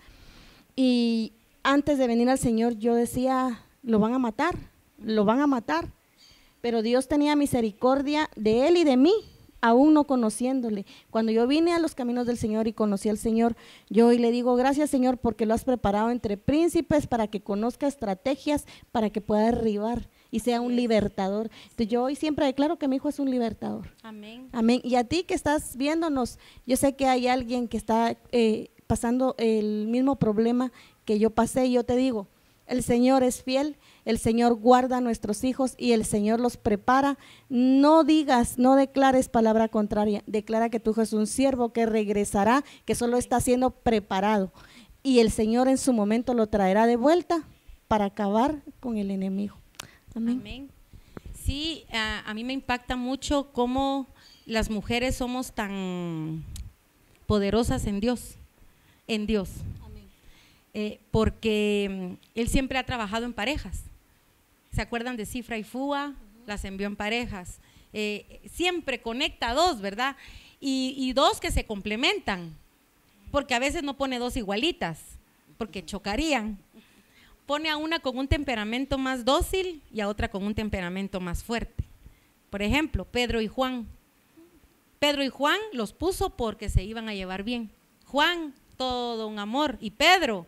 y antes de venir al Señor yo decía, lo van a matar, lo van a matar, pero Dios tenía misericordia de él y de mí, aún no conociéndole. Cuando yo vine a los caminos del Señor y conocí al Señor, yo hoy le digo, gracias Señor, porque lo has preparado entre príncipes para que conozca estrategias, para que pueda derribar y sea un libertador. Entonces yo hoy siempre declaro que mi hijo es un libertador. Amén. Amén. Y a ti que estás viéndonos, yo sé que hay alguien que está eh, pasando el mismo problema que yo pasé y yo te digo, el Señor es fiel, el Señor guarda a nuestros hijos y el Señor los prepara. No digas, no declares palabra contraria, declara que tu hijo es un siervo que regresará, que solo está siendo preparado y el Señor en su momento lo traerá de vuelta para acabar con el enemigo. Amén. Amén. Sí, a, a mí me impacta mucho cómo las mujeres somos tan poderosas en Dios, en Dios. Eh, porque Él siempre ha trabajado en parejas. ¿Se acuerdan de Cifra y Fua? Uh-huh. Las envió en parejas. Eh, siempre conecta a dos, ¿verdad? Y, y dos que se complementan, porque a veces no pone dos igualitas, porque chocarían. Pone a una con un temperamento más dócil y a otra con un temperamento más fuerte. Por ejemplo, Pedro y Juan. Pedro y Juan los puso porque se iban a llevar bien. Juan, todo un amor, y Pedro,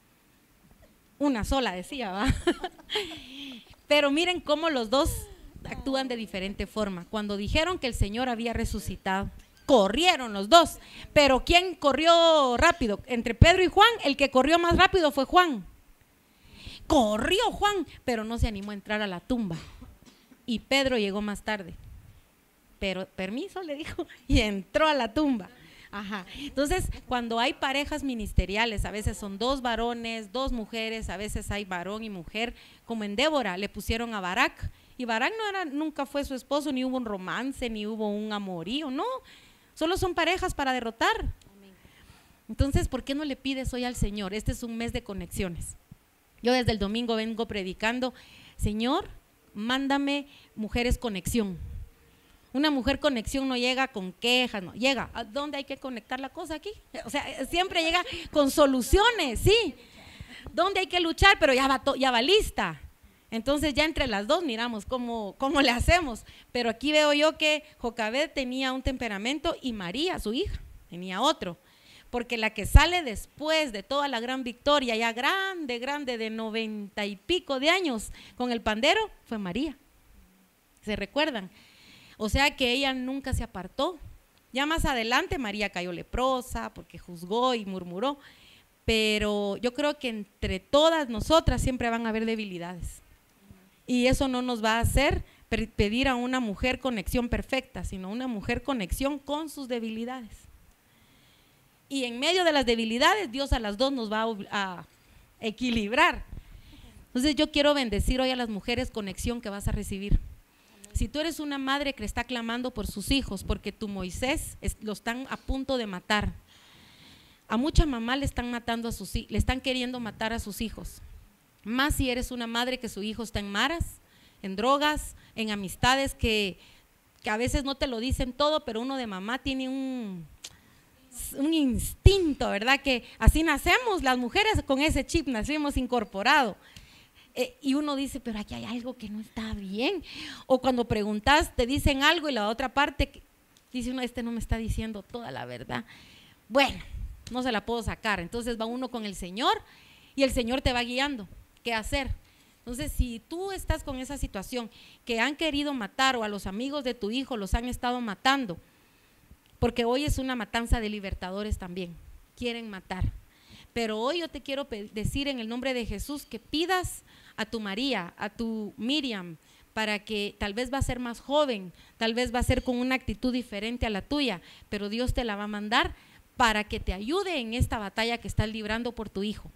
una sola decía, ¿va? Pero miren cómo los dos actúan de diferente forma. Cuando dijeron que el Señor había resucitado, corrieron los dos. Pero ¿quién corrió rápido? Entre Pedro y Juan, el que corrió más rápido fue Juan. Corrió Juan, pero no se animó a entrar a la tumba. Y Pedro llegó más tarde. Pero permiso, le dijo, y entró a la tumba. Ajá. Entonces, cuando hay parejas ministeriales, a veces son dos varones, dos mujeres, a veces hay varón y mujer, como en Débora, le pusieron a Barak, y Barak no era, nunca fue su esposo, ni hubo un romance, ni hubo un amorío, no, solo son parejas para derrotar. Entonces, ¿por qué no le pides hoy al Señor? Este es un mes de conexiones. Yo desde el domingo vengo predicando, Señor, mándame mujeres conexión. Una mujer conexión no llega con quejas, no, llega, ¿a dónde hay que conectar la cosa aquí? O sea, siempre llega con soluciones, sí. ¿Dónde hay que luchar? Pero ya va, to, ya va lista. Entonces ya entre las dos miramos cómo, cómo le hacemos. Pero aquí veo yo que Jocabed tenía un temperamento y María, su hija, tenía otro. Porque la que sale después de toda la gran victoria, ya grande, grande, de noventa y pico de años con el pandero, fue María. ¿Se recuerdan? O sea que ella nunca se apartó. Ya más adelante María cayó leprosa porque juzgó y murmuró, pero yo creo que entre todas nosotras siempre van a haber debilidades. Y eso no nos va a hacer pedir a una mujer conexión perfecta, sino una mujer conexión con sus debilidades. Y en medio de las debilidades, Dios a las dos nos va a, a equilibrar. Entonces yo quiero bendecir hoy a las mujeres conexión que vas a recibir. Si tú eres una madre que está clamando por sus hijos, porque tu Moisés es, lo están a punto de matar, a mucha mamá le están matando a sus le están queriendo matar a sus hijos. Más si eres una madre que su hijo está en maras, en drogas, en amistades que, que a veces no te lo dicen todo, pero uno de mamá tiene un, un instinto, ¿verdad? Que así nacemos las mujeres, con ese chip nacimos incorporado. Eh, y uno dice, pero aquí hay algo que no está bien. O cuando preguntas, te dicen algo y la otra parte dice uno, este no me está diciendo toda la verdad. Bueno, no se la puedo sacar. Entonces va uno con el Señor y el Señor te va guiando. ¿Qué hacer? Entonces, si tú estás con esa situación que han querido matar o a los amigos de tu hijo los han estado matando, porque hoy es una matanza de libertadores también, quieren matar. Pero hoy yo te quiero decir en el nombre de Jesús que pidas a tu María, a tu Miriam, para que tal vez va a ser más joven, tal vez va a ser con una actitud diferente a la tuya, pero Dios te la va a mandar para que te ayude en esta batalla que estás librando por tu hijo.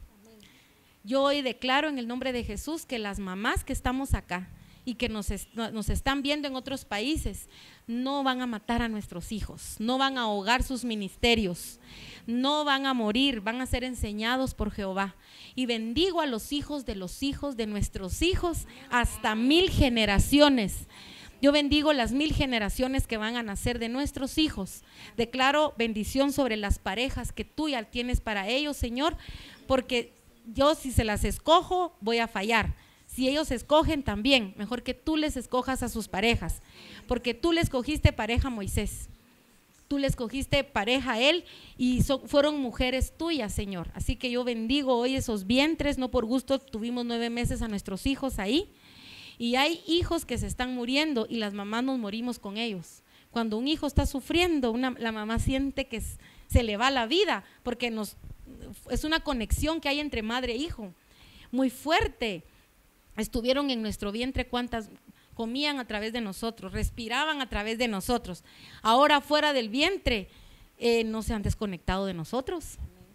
Yo hoy declaro en el nombre de Jesús que las mamás que estamos acá y que nos, est nos están viendo en otros países no van a matar a nuestros hijos, no van a ahogar sus ministerios, no van a morir, van a ser enseñados por Jehová. Y bendigo a los hijos de los hijos de nuestros hijos hasta mil generaciones. Yo bendigo las mil generaciones que van a nacer de nuestros hijos. Declaro bendición sobre las parejas que tú ya tienes para ellos, Señor, porque yo si se las escojo voy a fallar. Si ellos escogen también, mejor que tú les escojas a sus parejas, porque tú le escogiste pareja a Moisés, tú le escogiste pareja a él y so, fueron mujeres tuyas, Señor. Así que yo bendigo hoy esos vientres, no por gusto tuvimos nueve meses a nuestros hijos ahí, y hay hijos que se están muriendo y las mamás nos morimos con ellos. Cuando un hijo está sufriendo, una, la mamá siente que se le va la vida, porque nos, es una conexión que hay entre madre e hijo, muy fuerte. Estuvieron en nuestro vientre, cuántas comían a través de nosotros, respiraban a través de nosotros. Ahora fuera del vientre eh, no se han desconectado de nosotros.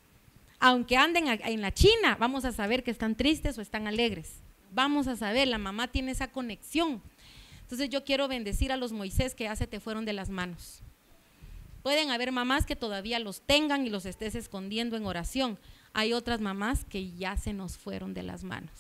Aunque anden a, en la China, vamos a saber que están tristes o están alegres. Vamos a saber, la mamá tiene esa conexión. Entonces yo quiero bendecir a los Moisés que ya se te fueron de las manos. Pueden haber mamás que todavía los tengan y los estés escondiendo en oración. Hay otras mamás que ya se nos fueron de las manos.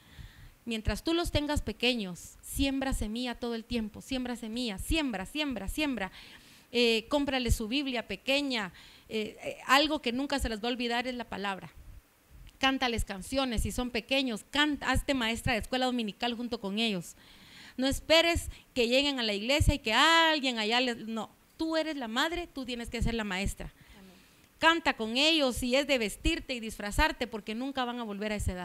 Mientras tú los tengas pequeños, siembra semilla todo el tiempo, siembra semilla, siembra, siembra, siembra. Eh, cómprale su Biblia pequeña, eh, eh, algo que nunca se les va a olvidar es la palabra. Cántales canciones, si son pequeños, canta, hazte maestra de escuela dominical junto con ellos. No esperes que lleguen a la iglesia y que alguien allá les… No, tú eres la madre, tú tienes que ser la maestra. Amén. Canta con ellos, si es de vestirte y disfrazarte, porque nunca van a volver a esa edad.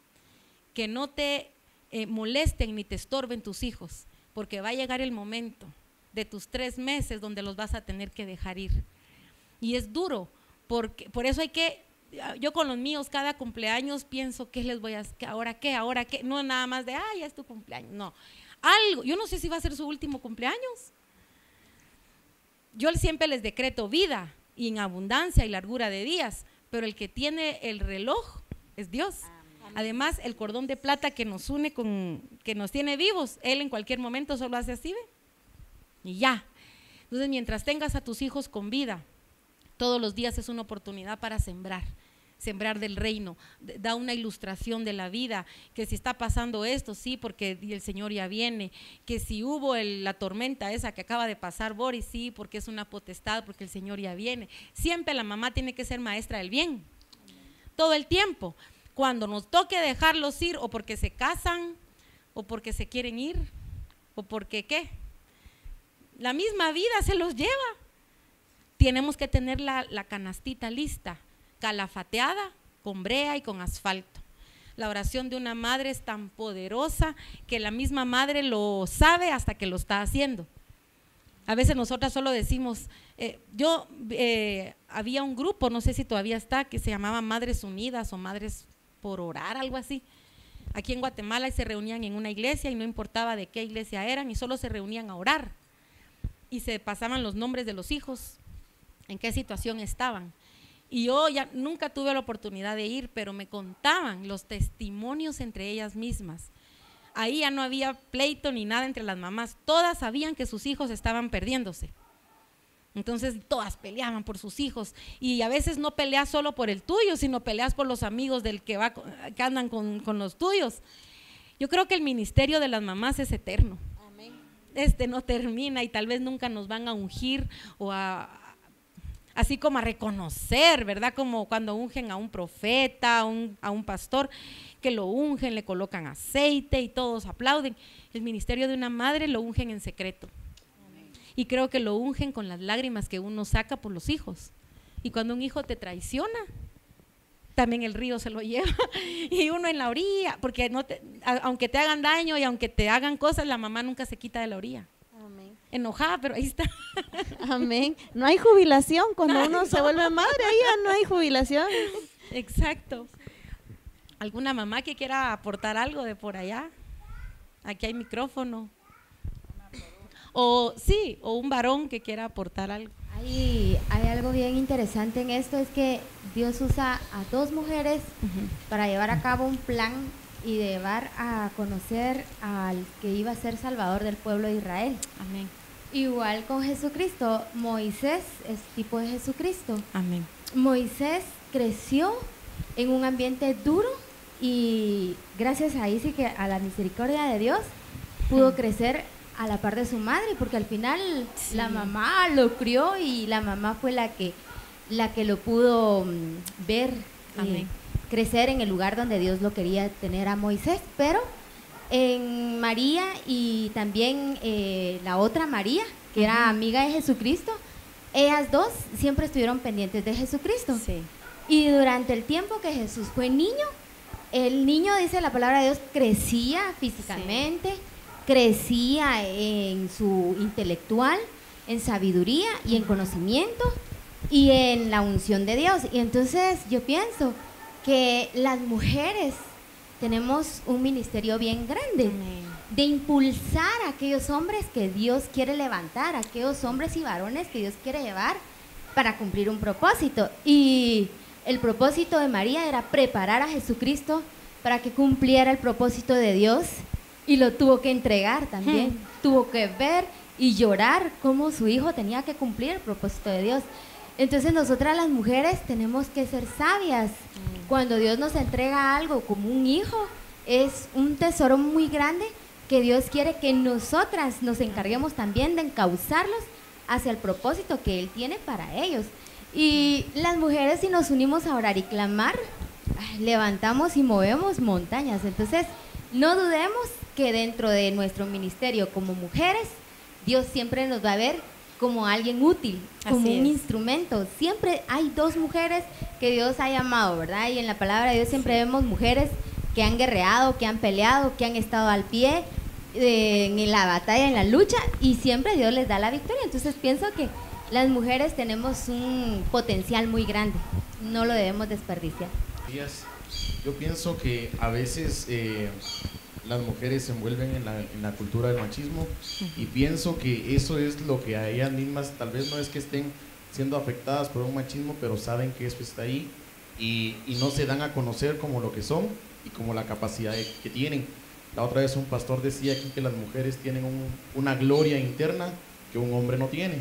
Que no te eh, molesten ni te estorben tus hijos, porque va a llegar el momento de tus tres meses donde los vas a tener que dejar ir. Y es duro, porque por eso hay que… Yo con los míos cada cumpleaños pienso, ¿qué les voy a… ahora qué, ahora qué? No nada más de, ah, ya es tu cumpleaños, no. Algo, yo no sé si va a ser su último cumpleaños. Yo siempre les decreto vida y en abundancia y largura de días, pero el que tiene el reloj es Dios. Amén. Además, el cordón de plata que nos une, con, que nos tiene vivos, Él en cualquier momento solo hace así, ¿ve? Y ya. Entonces, mientras tengas a tus hijos con vida, todos los días es una oportunidad para sembrar, sembrar del reino, da una ilustración de la vida, que si está pasando esto, sí, porque el Señor ya viene, que si hubo el, la tormenta esa que acaba de pasar Boris, sí, porque es una potestad, porque el Señor ya viene. Siempre la mamá tiene que ser maestra del bien, todo el tiempo. Cuando nos toque dejarlos ir, o porque se casan, o porque se quieren ir, o porque qué, la misma vida se los lleva. Tenemos que tener la, la canastita lista, calafateada, con brea y con asfalto. La oración de una madre es tan poderosa que la misma madre lo sabe hasta que lo está haciendo. A veces nosotras solo decimos, eh, yo eh, había un grupo, no sé si todavía está, que se llamaba Madres Unidas o Madres por Orar, algo así. Aquí en Guatemala y se reunían en una iglesia y no importaba de qué iglesia eran y solo se reunían a orar. Y se pasaban los nombres de los hijos, en qué situación estaban. Y yo ya nunca tuve la oportunidad de ir, pero me contaban los testimonios entre ellas mismas. Ahí ya no había pleito ni nada entre las mamás, todas sabían que sus hijos estaban perdiéndose. Entonces todas peleaban por sus hijos, y a veces no peleas solo por el tuyo, sino peleas por los amigos del que, va, que andan con, con los tuyos. Yo creo que el ministerio de las mamás es eterno. Amén. Este no termina y tal vez nunca nos van a ungir o a… así como a reconocer, ¿verdad? Como cuando ungen a un profeta, a un, a un pastor, que lo ungen, le colocan aceite y todos aplauden. El ministerio de una madre lo ungen en secreto. Amén. Y creo que lo ungen con las lágrimas que uno saca por los hijos. Y cuando un hijo te traiciona, también el río se lo lleva y uno en la orilla, porque no te, a, aunque te hagan daño y aunque te hagan cosas, la mamá nunca se quita de la orilla. Amén. Enojada, pero ahí está. Amén. No hay jubilación cuando uno se vuelve madre, ahí ya no hay jubilación. Exacto. ¿Alguna mamá que quiera aportar algo de por allá? Aquí hay micrófono. O sí, o un varón que quiera aportar algo. Hay, hay algo bien interesante en esto, es que Dios usa a dos mujeres Uh-huh. para llevar a cabo un plan y llevar a conocer al que iba a ser salvador del pueblo de Israel. Amén. Igual con Jesucristo, Moisés es tipo de Jesucristo. Amén. Moisés creció en un ambiente duro y gracias a ahí sí que a la misericordia de Dios pudo crecer a la par de su madre, porque al final Sí. la mamá lo crió y la mamá fue la que la que lo pudo mm, ver eh, Amén. crecer en el lugar donde Dios lo quería tener a Moisés. Pero en María y también eh, la otra María, que era amiga de Jesucristo, ellas dos siempre estuvieron pendientes de Jesucristo. Sí. Y durante el tiempo que Jesús fue niño, el niño, dice la palabra de Dios, crecía físicamente, crecía en su intelectual, en sabiduría y en conocimiento y en la unción de Dios. Y entonces yo pienso que las mujeres tenemos un ministerio bien grande Amén. de impulsar a aquellos hombres que Dios quiere levantar, a aquellos hombres y varones que Dios quiere llevar para cumplir un propósito. Y el propósito de María era preparar a Jesucristo para que cumpliera el propósito de Dios, y lo tuvo que entregar también. Hmm. Tuvo que ver y llorar cómo su hijo tenía que cumplir el propósito de Dios. Entonces nosotras las mujeres tenemos que ser sabias. Cuando Dios nos entrega algo como un hijo, es un tesoro muy grande que Dios quiere que nosotras nos encarguemos también de encauzarlos hacia el propósito que Él tiene para ellos. Y las mujeres, si nos unimos a orar y clamar, ay, levantamos y movemos montañas. Entonces no dudemos que dentro de nuestro ministerio como mujeres, Dios siempre nos va a ver como alguien útil, como Así un es. instrumento. Siempre hay dos mujeres que Dios ha llamado, ¿verdad? Y en la palabra de Dios siempre vemos mujeres que han guerreado, que han peleado, que han estado al pie eh, en la batalla, en la lucha, y siempre Dios les da la victoria. Entonces pienso que las mujeres tenemos un potencial muy grande, no lo debemos desperdiciar. Días. Yo pienso que a veces eh, las mujeres se envuelven en la, en la cultura del machismo, y pienso que eso es lo que a ellas mismas, tal vez no es que estén siendo afectadas por un machismo, pero saben que eso está ahí y, y no se dan a conocer como lo que son y como la capacidad de- que tienen. La otra vez un pastor decía aquí que las mujeres tienen un- una gloria interna que un hombre no tiene,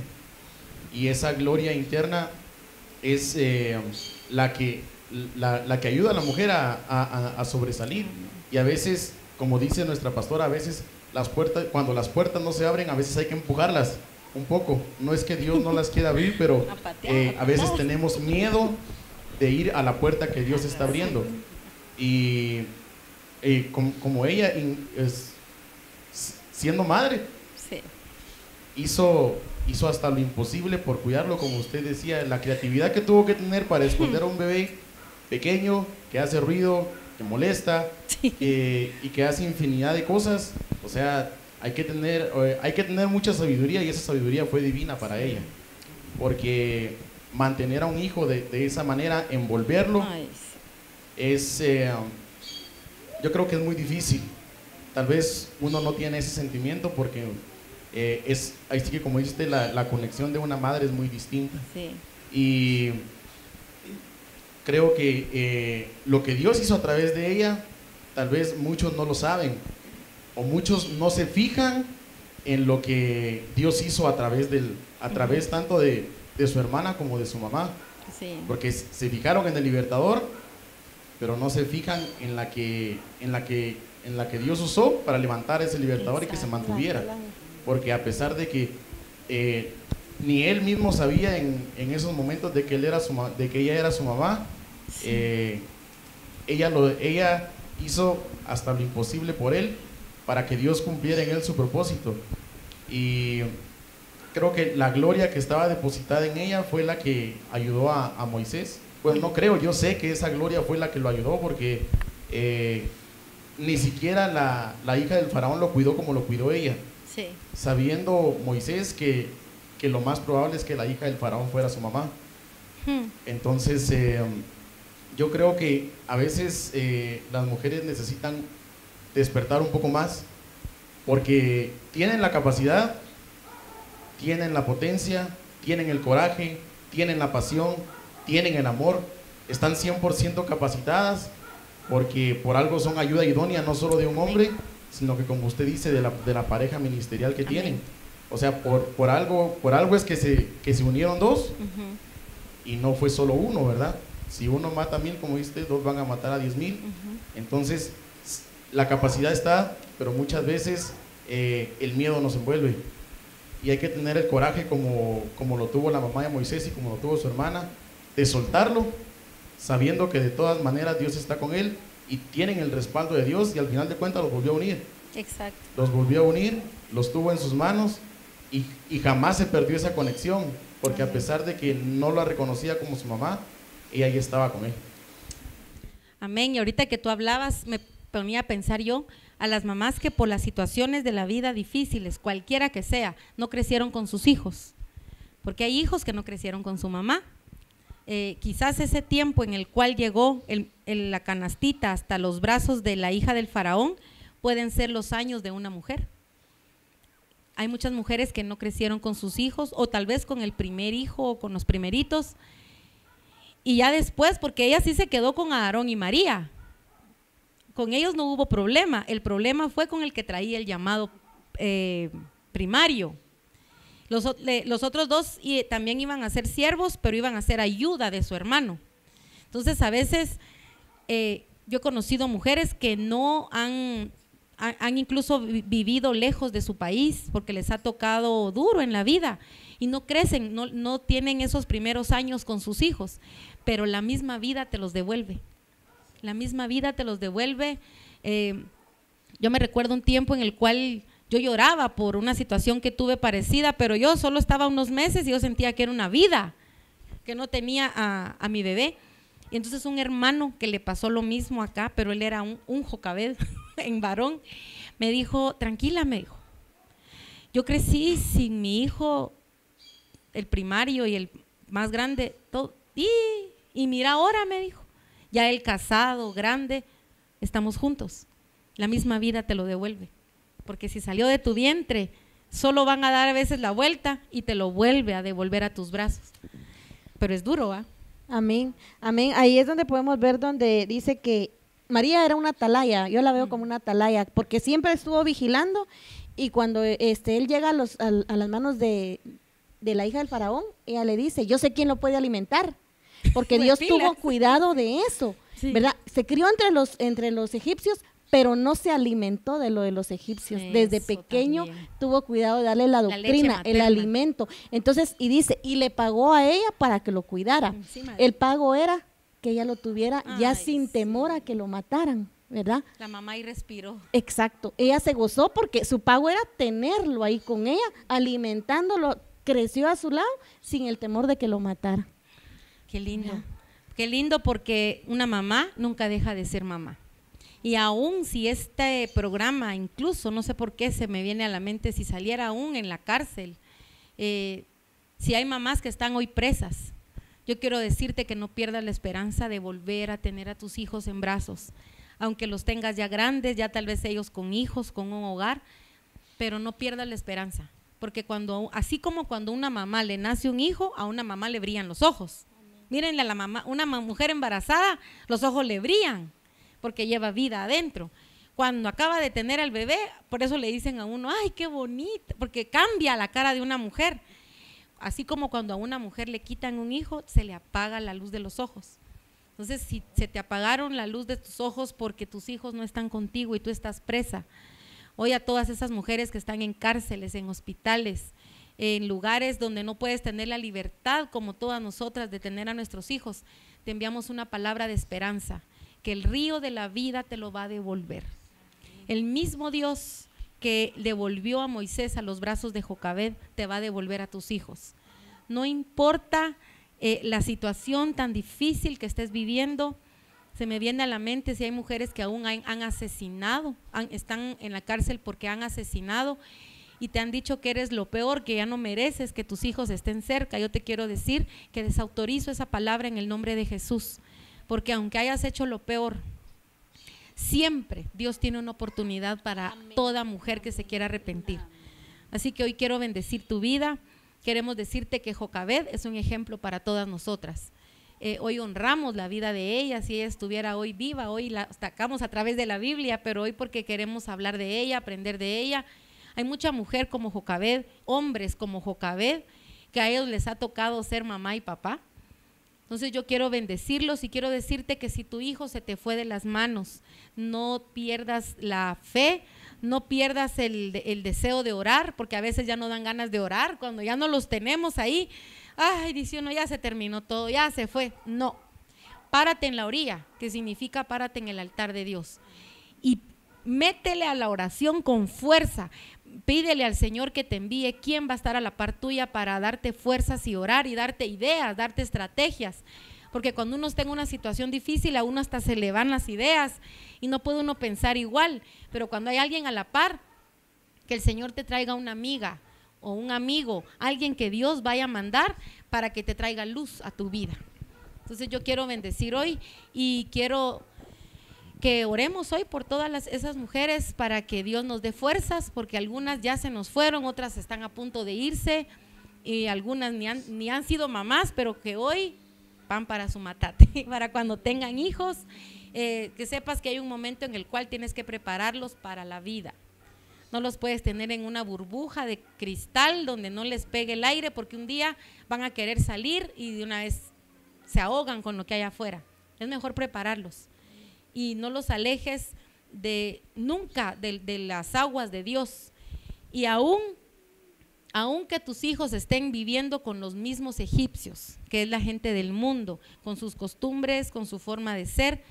y esa gloria interna es eh, la que La, la que ayuda a la mujer a, a- a sobresalir. Y a veces, como dice nuestra pastora, a veces las puertas, cuando las puertas no se abren, a veces hay que empujarlas un poco. No es que Dios no las quiera abrir, pero A patear, eh, a a veces patear. tenemos miedo de ir a la puerta que Dios está abriendo. Y eh, como, como ella in- es, siendo madre, Sí. hizo, hizo hasta lo imposible por cuidarlo, como usted decía, la creatividad que tuvo que tener para esconder a un bebé pequeño, que hace ruido, que molesta, Sí. eh, y que hace infinidad de cosas. O sea, hay que tener, eh, hay que tener mucha sabiduría, y esa sabiduría fue divina para ella, porque mantener a un hijo de, de esa manera, envolverlo, Ay, sí. es, eh, yo creo que es muy difícil. Tal vez uno no tiene ese sentimiento porque eh, es, ahí sí que como dice usted, la, la conexión de una madre es muy distinta. Sí. Y creo que eh, lo que Dios hizo a través de ella, tal vez muchos no lo saben, o muchos no se fijan en lo que Dios hizo a través del, a través tanto de, de su hermana como de su mamá, Sí. porque se fijaron en el libertador, pero no se fijan en la que, en la que, en la que Dios usó para levantar ese libertador y que se Exacto. mantuviera, porque a pesar de que eh, ni él mismo sabía en, en esos momentos de que él era su ma- de que ella era su mamá, eh, ella lo, ella hizo hasta lo imposible por él para que Dios cumpliera en él su propósito. Y creo que la gloria que estaba depositada en ella fue la que ayudó a, a Moisés. Pues no creo, yo sé que esa gloria fue la que lo ayudó, porque eh, ni siquiera la, la hija del faraón lo cuidó como lo cuidó ella. Sí. Sabiendo Moisés que, que lo más probable es que la hija del faraón fuera su mamá. Hmm. Entonces, eh, yo creo que a veces eh, las mujeres necesitan despertar un poco más, porque tienen la capacidad, tienen la potencia, tienen el coraje, tienen la pasión, tienen el amor, están cien por ciento capacitadas, porque por algo son ayuda idónea no solo de un hombre, sino que, como usted dice, de la, de la pareja ministerial que tienen. O sea, por, por, algo, por algo es que se, que se unieron dos, uh-huh, y no fue solo uno, ¿verdad? Si uno mata a mil, como dice, dos van a matar a diez mil. Uh-huh. Entonces, la capacidad está, pero muchas veces eh, el miedo nos envuelve. Y hay que tener el coraje, como, como lo tuvo la mamá de Moisés y como lo tuvo su hermana, de soltarlo, sabiendo que de todas maneras Dios está con él y tienen el respaldo de Dios, y al final de cuentas los volvió a unir. Exacto. Los volvió a unir, los tuvo en sus manos, y, y jamás se perdió esa conexión, porque Amén. A pesar de que no la reconocía como su mamá, ella ahí estaba con él. Amén. Y ahorita que tú hablabas, me ponía a pensar yo a las mamás que por las situaciones de la vida difíciles, cualquiera que sea, no crecieron con sus hijos, porque hay hijos que no crecieron con su mamá. Eh, quizás ese tiempo en el cual llegó el, el, la canastita hasta los brazos de la hija del faraón pueden ser los años de una mujer. Hay muchas mujeres que no crecieron con sus hijos, o tal vez con el primer hijo o con los primeritos, y ya después, porque ella sí se quedó con Aarón y María, con ellos no hubo problema, el problema fue con el que traía el llamado eh, primario. Los, le, los otros dos y, también iban a ser siervos, pero iban a ser ayuda de su hermano. Entonces, a veces eh, yo he conocido mujeres que no han, han, han incluso vivido lejos de su país porque les ha tocado duro en la vida y no crecen, no, no tienen esos primeros años con sus hijos, pero la misma vida te los devuelve. La misma vida te los devuelve. Eh, yo me recuerdo un tiempo en el cual yo lloraba por una situación que tuve parecida, pero yo solo estaba unos meses y yo sentía que era una vida, que no tenía a, a mi bebé. Y entonces un hermano que le pasó lo mismo acá, pero él era un, un jocabed en varón, me dijo, tranquila, me dijo, yo crecí sin mi hijo, el primario y el más grande, todo, y, y mira ahora, me dijo, ya él casado, grande, estamos juntos, la misma vida te lo devuelve. Porque si salió de tu vientre, solo van a dar a veces la vuelta y te lo vuelve a devolver a tus brazos. Pero es duro, ¿ah? Amén, amén. Ahí es donde podemos ver donde dice que María era una atalaya, yo la veo como una atalaya, porque siempre estuvo vigilando, y cuando este, él llega a, los, a, a las manos de, de la hija del faraón, ella le dice, yo sé quién lo puede alimentar, porque Dios tuvo cuidado de eso, sí. ¿Verdad? Se crió entre los, entre los egipcios, pero no se alimentó de lo de los egipcios. Eso, desde pequeño también tuvo cuidado de darle la doctrina, la el alimento. Entonces, y dice, y le pagó a ella para que lo cuidara. Encima el pago era que ella lo tuviera Ay, ya sin sí. temor a que lo mataran, ¿verdad? La mamá ahí respiró. Exacto. Ella se gozó porque su pago era tenerlo ahí con ella, alimentándolo, creció a su lado sin el temor de que lo matara. Qué lindo. ¿Ya? Qué lindo, porque una mamá nunca deja de ser mamá. Y aún si este programa, incluso, no sé por qué se me viene a la mente, si saliera aún en la cárcel, eh, si hay mamás que están hoy presas, yo quiero decirte que no pierdas la esperanza de volver a tener a tus hijos en brazos, aunque los tengas ya grandes, ya tal vez ellos con hijos, con un hogar, pero no pierdas la esperanza, porque cuando, así como cuando una mamá le nace un hijo, a una mamá le brillan los ojos. Mírenle a la mamá, una mujer embarazada, los ojos le brillan, porque lleva vida adentro. Cuando acaba de tener al bebé, por eso le dicen a uno, ay, qué bonita, porque cambia la cara de una mujer. Así como cuando a una mujer le quitan un hijo, se le apaga la luz de los ojos. Entonces, si se te apagaron la luz de tus ojos porque tus hijos no están contigo y tú estás presa, hoy a todas esas mujeres que están en cárceles, en hospitales, en lugares donde no puedes tener la libertad como todas nosotras de tener a nuestros hijos, te enviamos una palabra de esperanza, que el río de la vida te lo va a devolver. El mismo Dios que devolvió a Moisés a los brazos de Jocabed, te va a devolver a tus hijos. No importa eh, la situación tan difícil que estés viviendo. Se me viene a la mente si hay mujeres que aún han, han asesinado, han, están en la cárcel porque han asesinado y te han dicho que eres lo peor, que ya no mereces que tus hijos estén cerca. Yo te quiero decir que desautorizo esa palabra en el nombre de Jesús, porque aunque hayas hecho lo peor, siempre Dios tiene una oportunidad para Amén. Toda mujer que se quiera arrepentir. Así que hoy quiero bendecir tu vida. Queremos decirte que Jocabed es un ejemplo para todas nosotras. Eh, hoy honramos la vida de ella. Si ella estuviera hoy viva, hoy la sacamos a través de la Biblia, pero hoy porque queremos hablar de ella, aprender de ella. Hay mucha mujer como Jocabed, hombres como Jocabed, que a ellos les ha tocado ser mamá y papá. Entonces yo quiero bendecirlos y quiero decirte que si tu hijo se te fue de las manos, no pierdas la fe, no pierdas el, el deseo de orar, porque a veces ya no dan ganas de orar, cuando ya no los tenemos ahí, ay, dice uno, ya se terminó todo, ya se fue. No, párate en la orilla, que significa párate en el altar de Dios, y métele a la oración con fuerza. Pídele al Señor que te envíe quién va a estar a la par tuya para darte fuerzas y orar y darte ideas, darte estrategias, porque cuando uno está en una situación difícil a uno hasta se le van las ideas y no puede uno pensar igual, pero cuando hay alguien a la par, que el Señor te traiga una amiga o un amigo, alguien que Dios vaya a mandar para que te traiga luz a tu vida. Entonces yo quiero bendecir hoy y quiero que oremos hoy por todas las, esas mujeres para que Dios nos dé fuerzas, porque algunas ya se nos fueron, otras están a punto de irse y algunas ni han, ni han sido mamás, pero que hoy van para su matate, para cuando tengan hijos, eh, que sepas que hay un momento en el cual tienes que prepararlos para la vida. No los puedes tener en una burbuja de cristal donde no les pegue el aire, porque un día van a querer salir y de una vez se ahogan con lo que hay afuera. Es mejor prepararlos y no los alejes de nunca de, de las aguas de Dios. Y aún, aún que tus hijos estén viviendo con los mismos egipcios, que es la gente del mundo, con sus costumbres, con su forma de ser,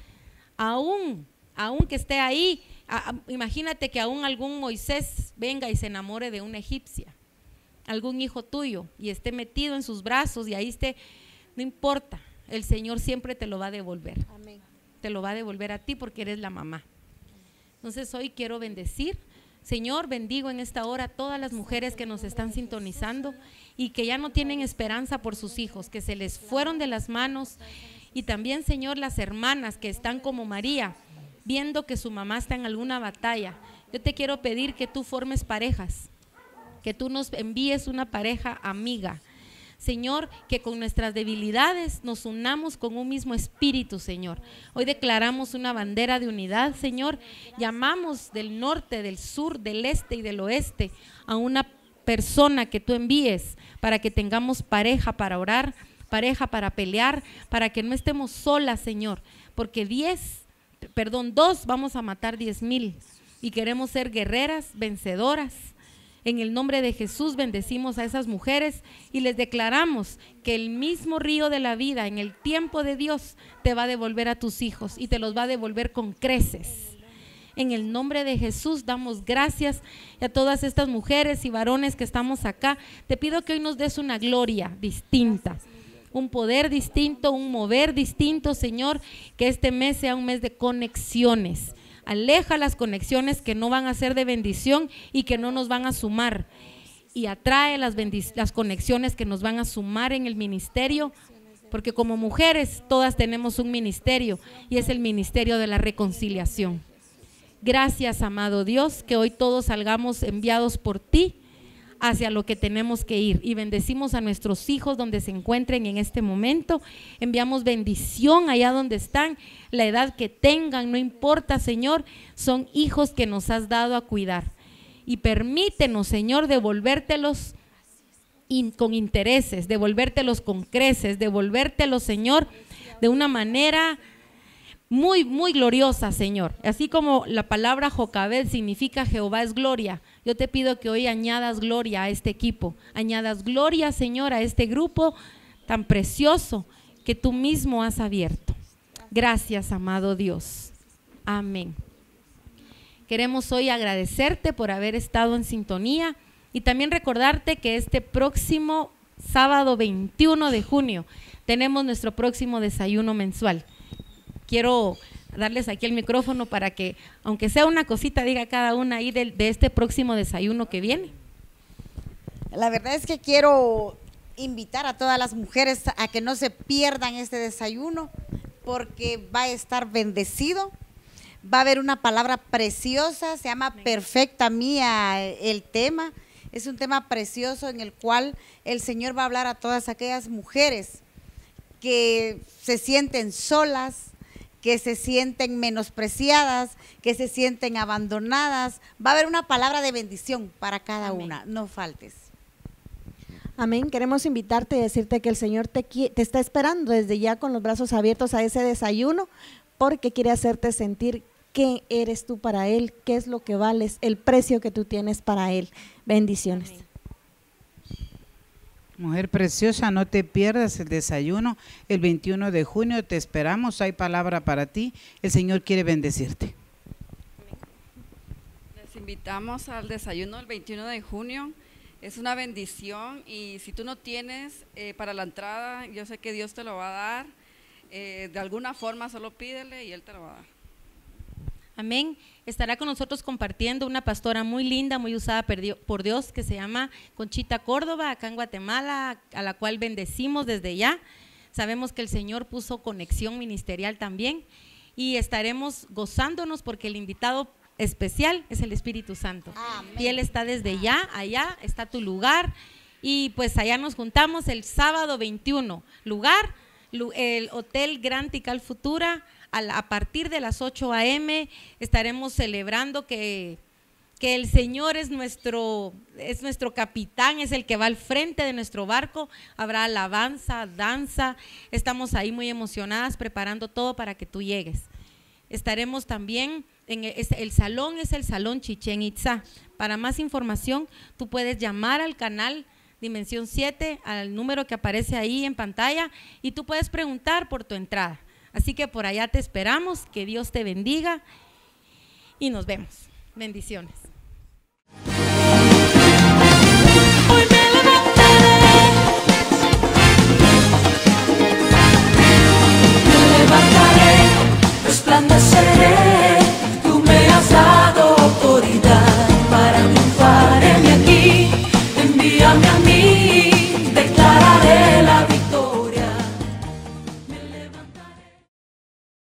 aún, aún que esté ahí, a, a, imagínate que aún algún Moisés venga y se enamore de una egipcia, algún hijo tuyo, y esté metido en sus brazos y ahí esté, no importa, el Señor siempre te lo va a devolver. Amén. Te lo va a devolver a ti porque eres la mamá. Entonces hoy quiero bendecir, Señor, bendigo en esta hora a todas las mujeres que nos están sintonizando y que ya no tienen esperanza por sus hijos, que se les fueron de las manos, y también, Señor, las hermanas que están como María, viendo que su mamá está en alguna batalla. Yo te quiero pedir que tú formes parejas, que tú nos envíes una pareja amiga, Señor, que con nuestras debilidades nos unamos con un mismo espíritu, Señor. Hoy declaramos una bandera de unidad, Señor. Llamamos del norte, del sur, del este y del oeste a una persona que tú envíes para que tengamos pareja para orar, pareja para pelear, para que no estemos solas, Señor, porque diez, perdón, dos vamos a matar diez mil y queremos ser guerreras, vencedoras. En el nombre de Jesús bendecimos a esas mujeres y les declaramos que el mismo río de la vida en el tiempo de Dios te va a devolver a tus hijos y te los va a devolver con creces. En el nombre de Jesús damos gracias a todas estas mujeres y varones que estamos acá. Te pido que hoy nos des una gloria distinta, un poder distinto, un mover distinto, Señor, que este mes sea un mes de conexiones. Aleja las conexiones que no van a ser de bendición y que no nos van a sumar, y atrae las, las conexiones que nos van a sumar en el ministerio, porque como mujeres todas tenemos un ministerio y es el ministerio de la reconciliación. Gracias, amado Dios, que hoy todos salgamos enviados por ti hacia lo que tenemos que ir, y bendecimos a nuestros hijos donde se encuentren en este momento. Enviamos bendición allá donde están, la edad que tengan, no importa, Señor, son hijos que nos has dado a cuidar, y permítenos, Señor, devolvértelos in, con intereses, devolvértelos con creces, devolvértelos, Señor, de una manera muy, muy gloriosa, Señor. Así como la palabra Jocabed significa Jehová es gloria, yo te pido que hoy añadas gloria a este equipo, añadas gloria, Señor, a este grupo tan precioso que tú mismo has abierto. Gracias, amado Dios. Amén. Queremos hoy agradecerte por haber estado en sintonía y también recordarte que este próximo sábado veintiuno de junio tenemos nuestro próximo desayuno mensual. Quiero darles aquí el micrófono para que, aunque sea una cosita, diga cada una ahí de, de este próximo desayuno que viene. La verdad es que quiero invitar a todas las mujeres a que no se pierdan este desayuno, porque va a estar bendecido, va a haber una palabra preciosa, se llama Perfecta Mía el tema, es un tema precioso en el cual el Señor va a hablar a todas aquellas mujeres que se sienten solas, que se sienten menospreciadas, que se sienten abandonadas. Va a haber una palabra de bendición para cada Amén. Una, no faltes. Amén. Queremos invitarte y decirte que el Señor te, te está esperando desde ya con los brazos abiertos a ese desayuno, porque quiere hacerte sentir qué eres tú para Él, qué es lo que vales, el precio que tú tienes para Él. Bendiciones. Amén. Mujer preciosa, no te pierdas el desayuno el veintiuno de junio, te esperamos, hay palabra para ti, el Señor quiere bendecirte. Les invitamos al desayuno el veintiuno de junio, es una bendición y si tú no tienes eh, para la entrada, yo sé que Dios te lo va a dar, eh, de alguna forma solo pídele y Él te lo va a dar. Amén. Estará con nosotros compartiendo una pastora muy linda, muy usada por Dios, que se llama Conchita Córdoba, acá en Guatemala, a la cual bendecimos desde ya. Sabemos que el Señor puso conexión ministerial también y estaremos gozándonos porque el invitado especial es el Espíritu Santo. Amén. Y Él está desde ya, allá está tu lugar y pues allá nos juntamos el sábado veintiuno. Lugar, el Hotel Grand Tikal Futura. A partir de las ocho a eme estaremos celebrando que, que el Señor es nuestro, es nuestro capitán, es el que va al frente de nuestro barco. Habrá alabanza, danza, estamos ahí muy emocionadas preparando todo para que tú llegues. Estaremos también, en el, el salón es el Salón Chichén Itzá. Para más información tú puedes llamar al canal Dimensión siete, al número que aparece ahí en pantalla y tú puedes preguntar por tu entrada. Así que por allá te esperamos, que Dios te bendiga y nos vemos. Bendiciones.